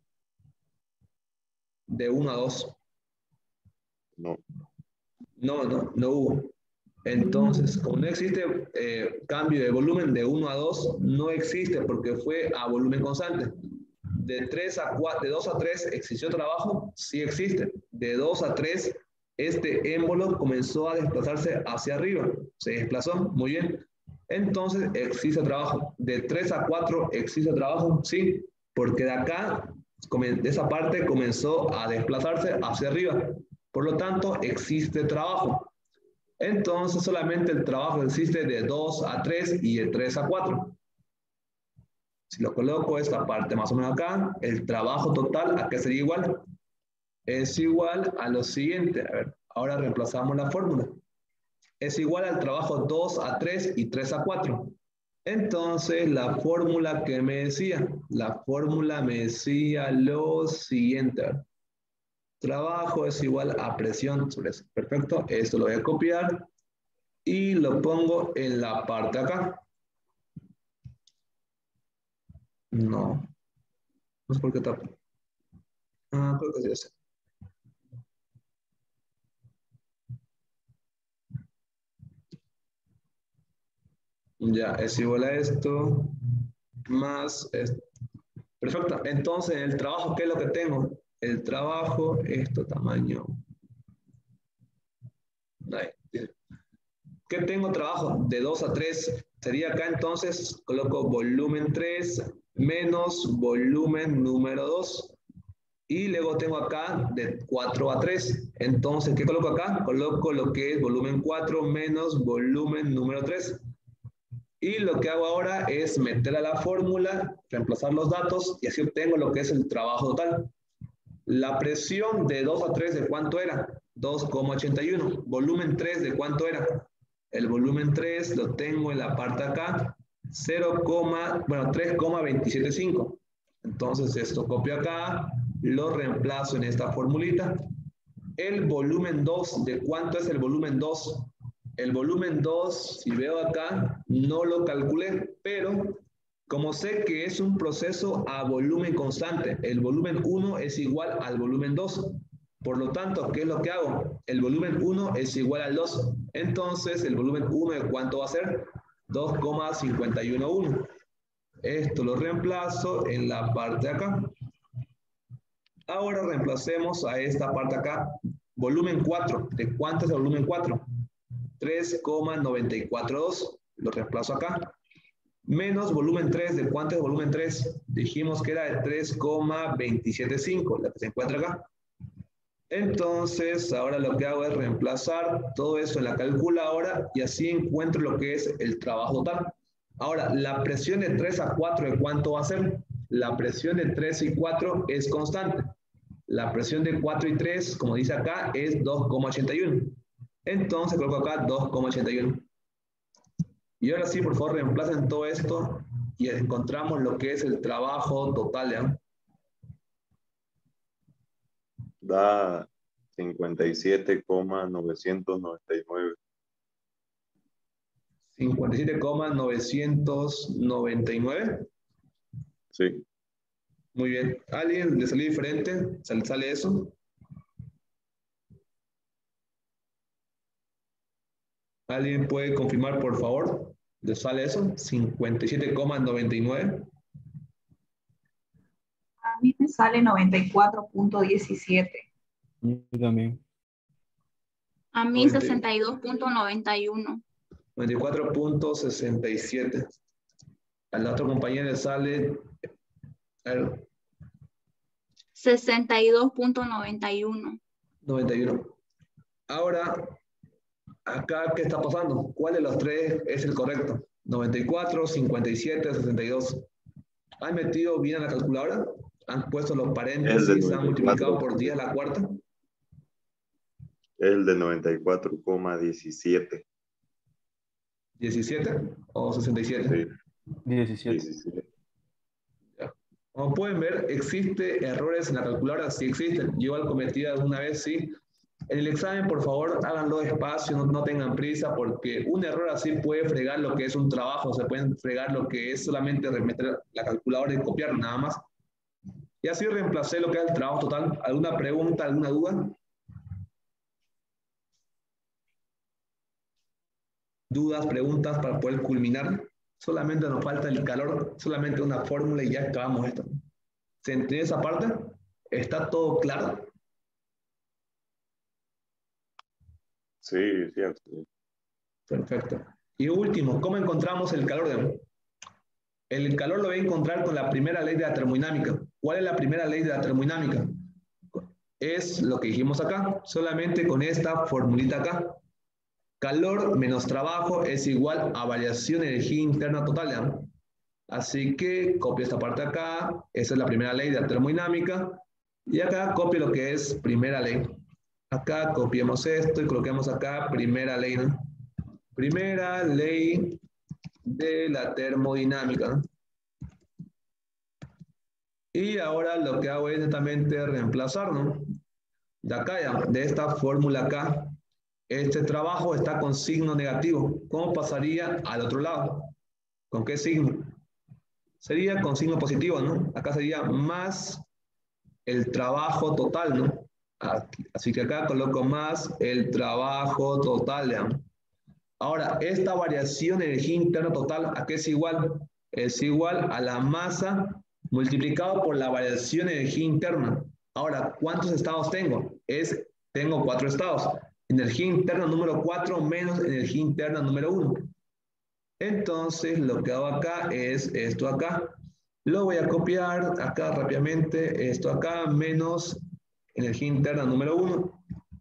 De uno a dos. No. No, no, no hubo. Entonces, como no existe eh, cambio de volumen de uno a dos, no existe porque fue a volumen constante. De tres a cuatro, de dos a tres, ¿existió trabajo? Sí existe. De dos a tres, este émbolo comenzó a desplazarse hacia arriba. Se desplazó, muy bien. Entonces existe trabajo. De tres a cuatro existe trabajo, sí, porque de acá, de esa parte comenzó a desplazarse hacia arriba. Por lo tanto, existe trabajo. Entonces solamente el trabajo existe de dos a tres y de tres a cuatro. Si lo coloco esta parte más o menos acá, el trabajo total, ¿a qué sería igual? Es igual a lo siguiente. A ver, ahora reemplazamos la fórmula. Es igual al trabajo dos a tres y tres a cuatro. Entonces, la fórmula que me decía, la fórmula me decía lo siguiente. Trabajo es igual a presión sobre eso. Perfecto, esto lo voy a copiar y lo pongo en la parte acá. No, no sé por qué está. Ah, creo que sí es. Ya, es igual a esto, más esto. Perfecto, entonces el trabajo, ¿qué es lo que tengo? El trabajo, esto tamaño. Ahí. ¿Qué tengo trabajo? De dos a tres. Sería acá entonces, coloco volumen tres menos volumen número dos. Y luego tengo acá de cuatro a tres. Entonces, ¿qué coloco acá? Coloco lo que es volumen cuatro menos volumen número tres. Y lo que hago ahora es meter a la fórmula, reemplazar los datos y así obtengo lo que es el trabajo total. La presión de dos a tres, ¿de cuánto era? dos coma ochenta y uno. Volumen tres, ¿de cuánto era? El volumen tres lo tengo en la parte acá, cero, bueno, tres coma veintisiete cinco. Entonces esto copio acá, lo reemplazo en esta formulita. El volumen dos, ¿de cuánto es el volumen dos? El volumen dos, si veo acá, no lo calculé, pero como sé que es un proceso a volumen constante, el volumen uno es igual al volumen dos. Por lo tanto, ¿qué es lo que hago? El volumen uno es igual al dos. Entonces, el volumen uno, ¿de cuánto va a ser? dos coma cincuenta y uno uno. Esto lo reemplazo en la parte de acá. Ahora reemplacemos a esta parte acá. Volumen cuatro. ¿De cuánto es el volumen cuatro? tres coma noventa y cuatro dos. Lo reemplazo acá. Menos volumen tres. ¿De cuánto es volumen tres? Dijimos que era de tres coma veintisiete cinco, la que se encuentra acá. Entonces, ahora lo que hago es reemplazar todo eso en la calculadora y así encuentro lo que es el trabajo total. Ahora, la presión de tres a cuatro, ¿de cuánto va a ser? La presión de tres y cuatro es constante. La presión de cuatro y tres, como dice acá, es dos coma ochenta y uno. Entonces, coloco acá dos coma ochenta y uno. Y ahora sí, por favor, reemplacen todo esto y encontramos lo que es el trabajo total, ¿ya? Da cincuenta y siete coma novecientos noventa y nueve. cincuenta y siete coma novecientos noventa y nueve. Sí. Muy bien. ¿A alguien le salió diferente? ¿Sale, sale eso? ¿Alguien puede confirmar, por favor? ¿Le sale eso? cincuenta y siete coma noventa y nueve. A mí me sale noventa y cuatro punto diecisiete. Yo también. A mí sesenta y dos punto noventa y uno. noventa y cuatro punto sesenta y siete. A la otra compañera le sale... A ver, sesenta y dos punto noventa y uno. noventa y uno. Ahora, acá, ¿qué está pasando? ¿Cuál de los tres es el correcto? noventa y cuatro, cincuenta y siete, sesenta y dos. ¿Han metido bien a la calculadora? ¿Han puesto los paréntesis? ¿Han multiplicado por diez a la cuarta? El de noventa y cuatro coma diecisiete. ¿diecisiete o sesenta y siete? Sí. diecisiete. diecisiete. Ya. Como pueden ver, ¿existe errores en la calculadora? Sí existen. Yo igual cometí alguna vez, sí. En el examen, por favor, háganlo despacio, no, no tengan prisa, porque un error así puede fregar lo que es un trabajo, se pueden fregar lo que es solamente meter la calculadora y copiar nada más. Y así reemplacé lo que es el trabajo total. ¿Alguna pregunta, alguna duda? ¿Dudas, preguntas para poder culminar? Solamente nos falta el calor, solamente una fórmula y ya acabamos esto. ¿Se entiende esa parte? ¿Está todo claro? Sí, cierto. Perfecto. Y último, ¿cómo encontramos el calor? De... El calor lo voy a encontrar con la primera ley de la termodinámica. ¿Cuál es la primera ley de la termodinámica? Es lo que dijimos acá, solamente con esta formulita acá. Calor menos trabajo es igual a variación de energía interna total, ¿ya? Así que copio esta parte acá, esa es la primera ley de la termodinámica, y acá copio lo que es primera ley. Acá copiemos esto y coloquemos acá primera ley, ¿no? Primera ley de la termodinámica, ¿no? Y ahora lo que hago es netamente reemplazar, ¿no? De acá ya, de esta fórmula acá, este trabajo está con signo negativo. ¿Cómo pasaría al otro lado? ¿Con qué signo? Sería con signo positivo, ¿no? Acá sería más el trabajo total, ¿no? Aquí. Así que acá coloco más el trabajo total, ¿ya? Ahora, esta variación de energía interna total, ¿a qué es igual? Es igual a la masa multiplicado por la variación de energía interna. Ahora, ¿cuántos estados tengo? Es, tengo cuatro estados. Energía interna número cuatro menos energía interna número uno. Entonces, lo que hago acá es esto acá. Lo voy a copiar acá rápidamente. Esto acá menos energía interna número uno.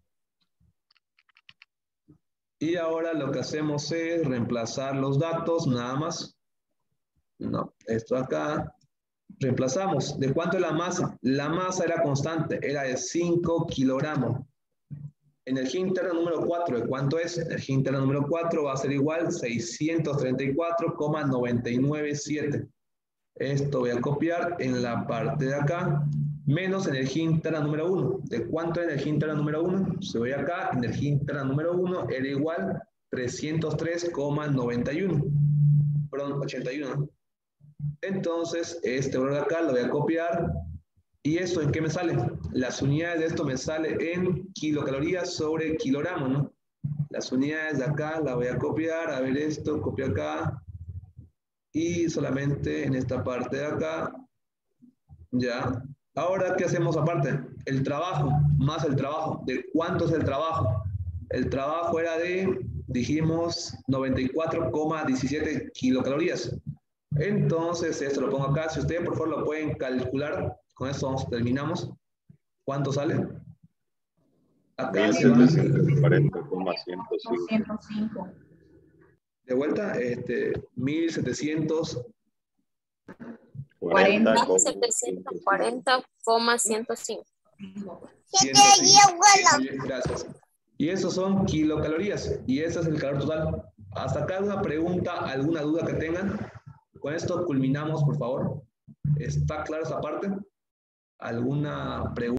Y ahora lo que hacemos es reemplazar los datos, nada más. No, esto acá. Reemplazamos. ¿De cuánto es la masa? La masa era constante, era de cinco kilogramos. Energía interna número cuatro, ¿de cuánto es? Energía interna número cuatro va a ser igual a seiscientos treinta y cuatro coma noventa y nueve siete. Esto voy a copiar en la parte de acá. Menos energía interna número uno. ¿De cuánto es energía interna número uno? Se voy acá, energía interna número uno era igual a trescientos tres coma noventa y uno. Perdón, ochenta y uno. Entonces, este valor de acá lo voy a copiar. ¿Y esto en qué me sale? Las unidades de esto me sale en kilocalorías sobre kilogramo, ¿no? Las unidades de acá las voy a copiar. A ver esto, copio acá. Y solamente en esta parte de acá. Ya. Ahora, ¿qué hacemos aparte? El trabajo, más el trabajo. ¿De cuánto es el trabajo? El trabajo era de, dijimos, noventa y cuatro coma diecisiete kilocalorías. Entonces, esto lo pongo acá. Si ustedes, por favor, lo pueden calcular. Con esto terminamos. ¿Cuánto sale? Acá mil se va. setecientos cuarenta coma ciento cinco. ciento cinco. De vuelta, este, mil setecientos cuarenta coma setecientos cuarenta coma ciento cinco. ciento cinco. Gracias. Y esos son kilocalorías. Y ese es el calor total. Hasta acá alguna pregunta, alguna duda que tengan. Con esto culminamos, por favor. ¿Está clara esa parte? ¿Alguna pregunta?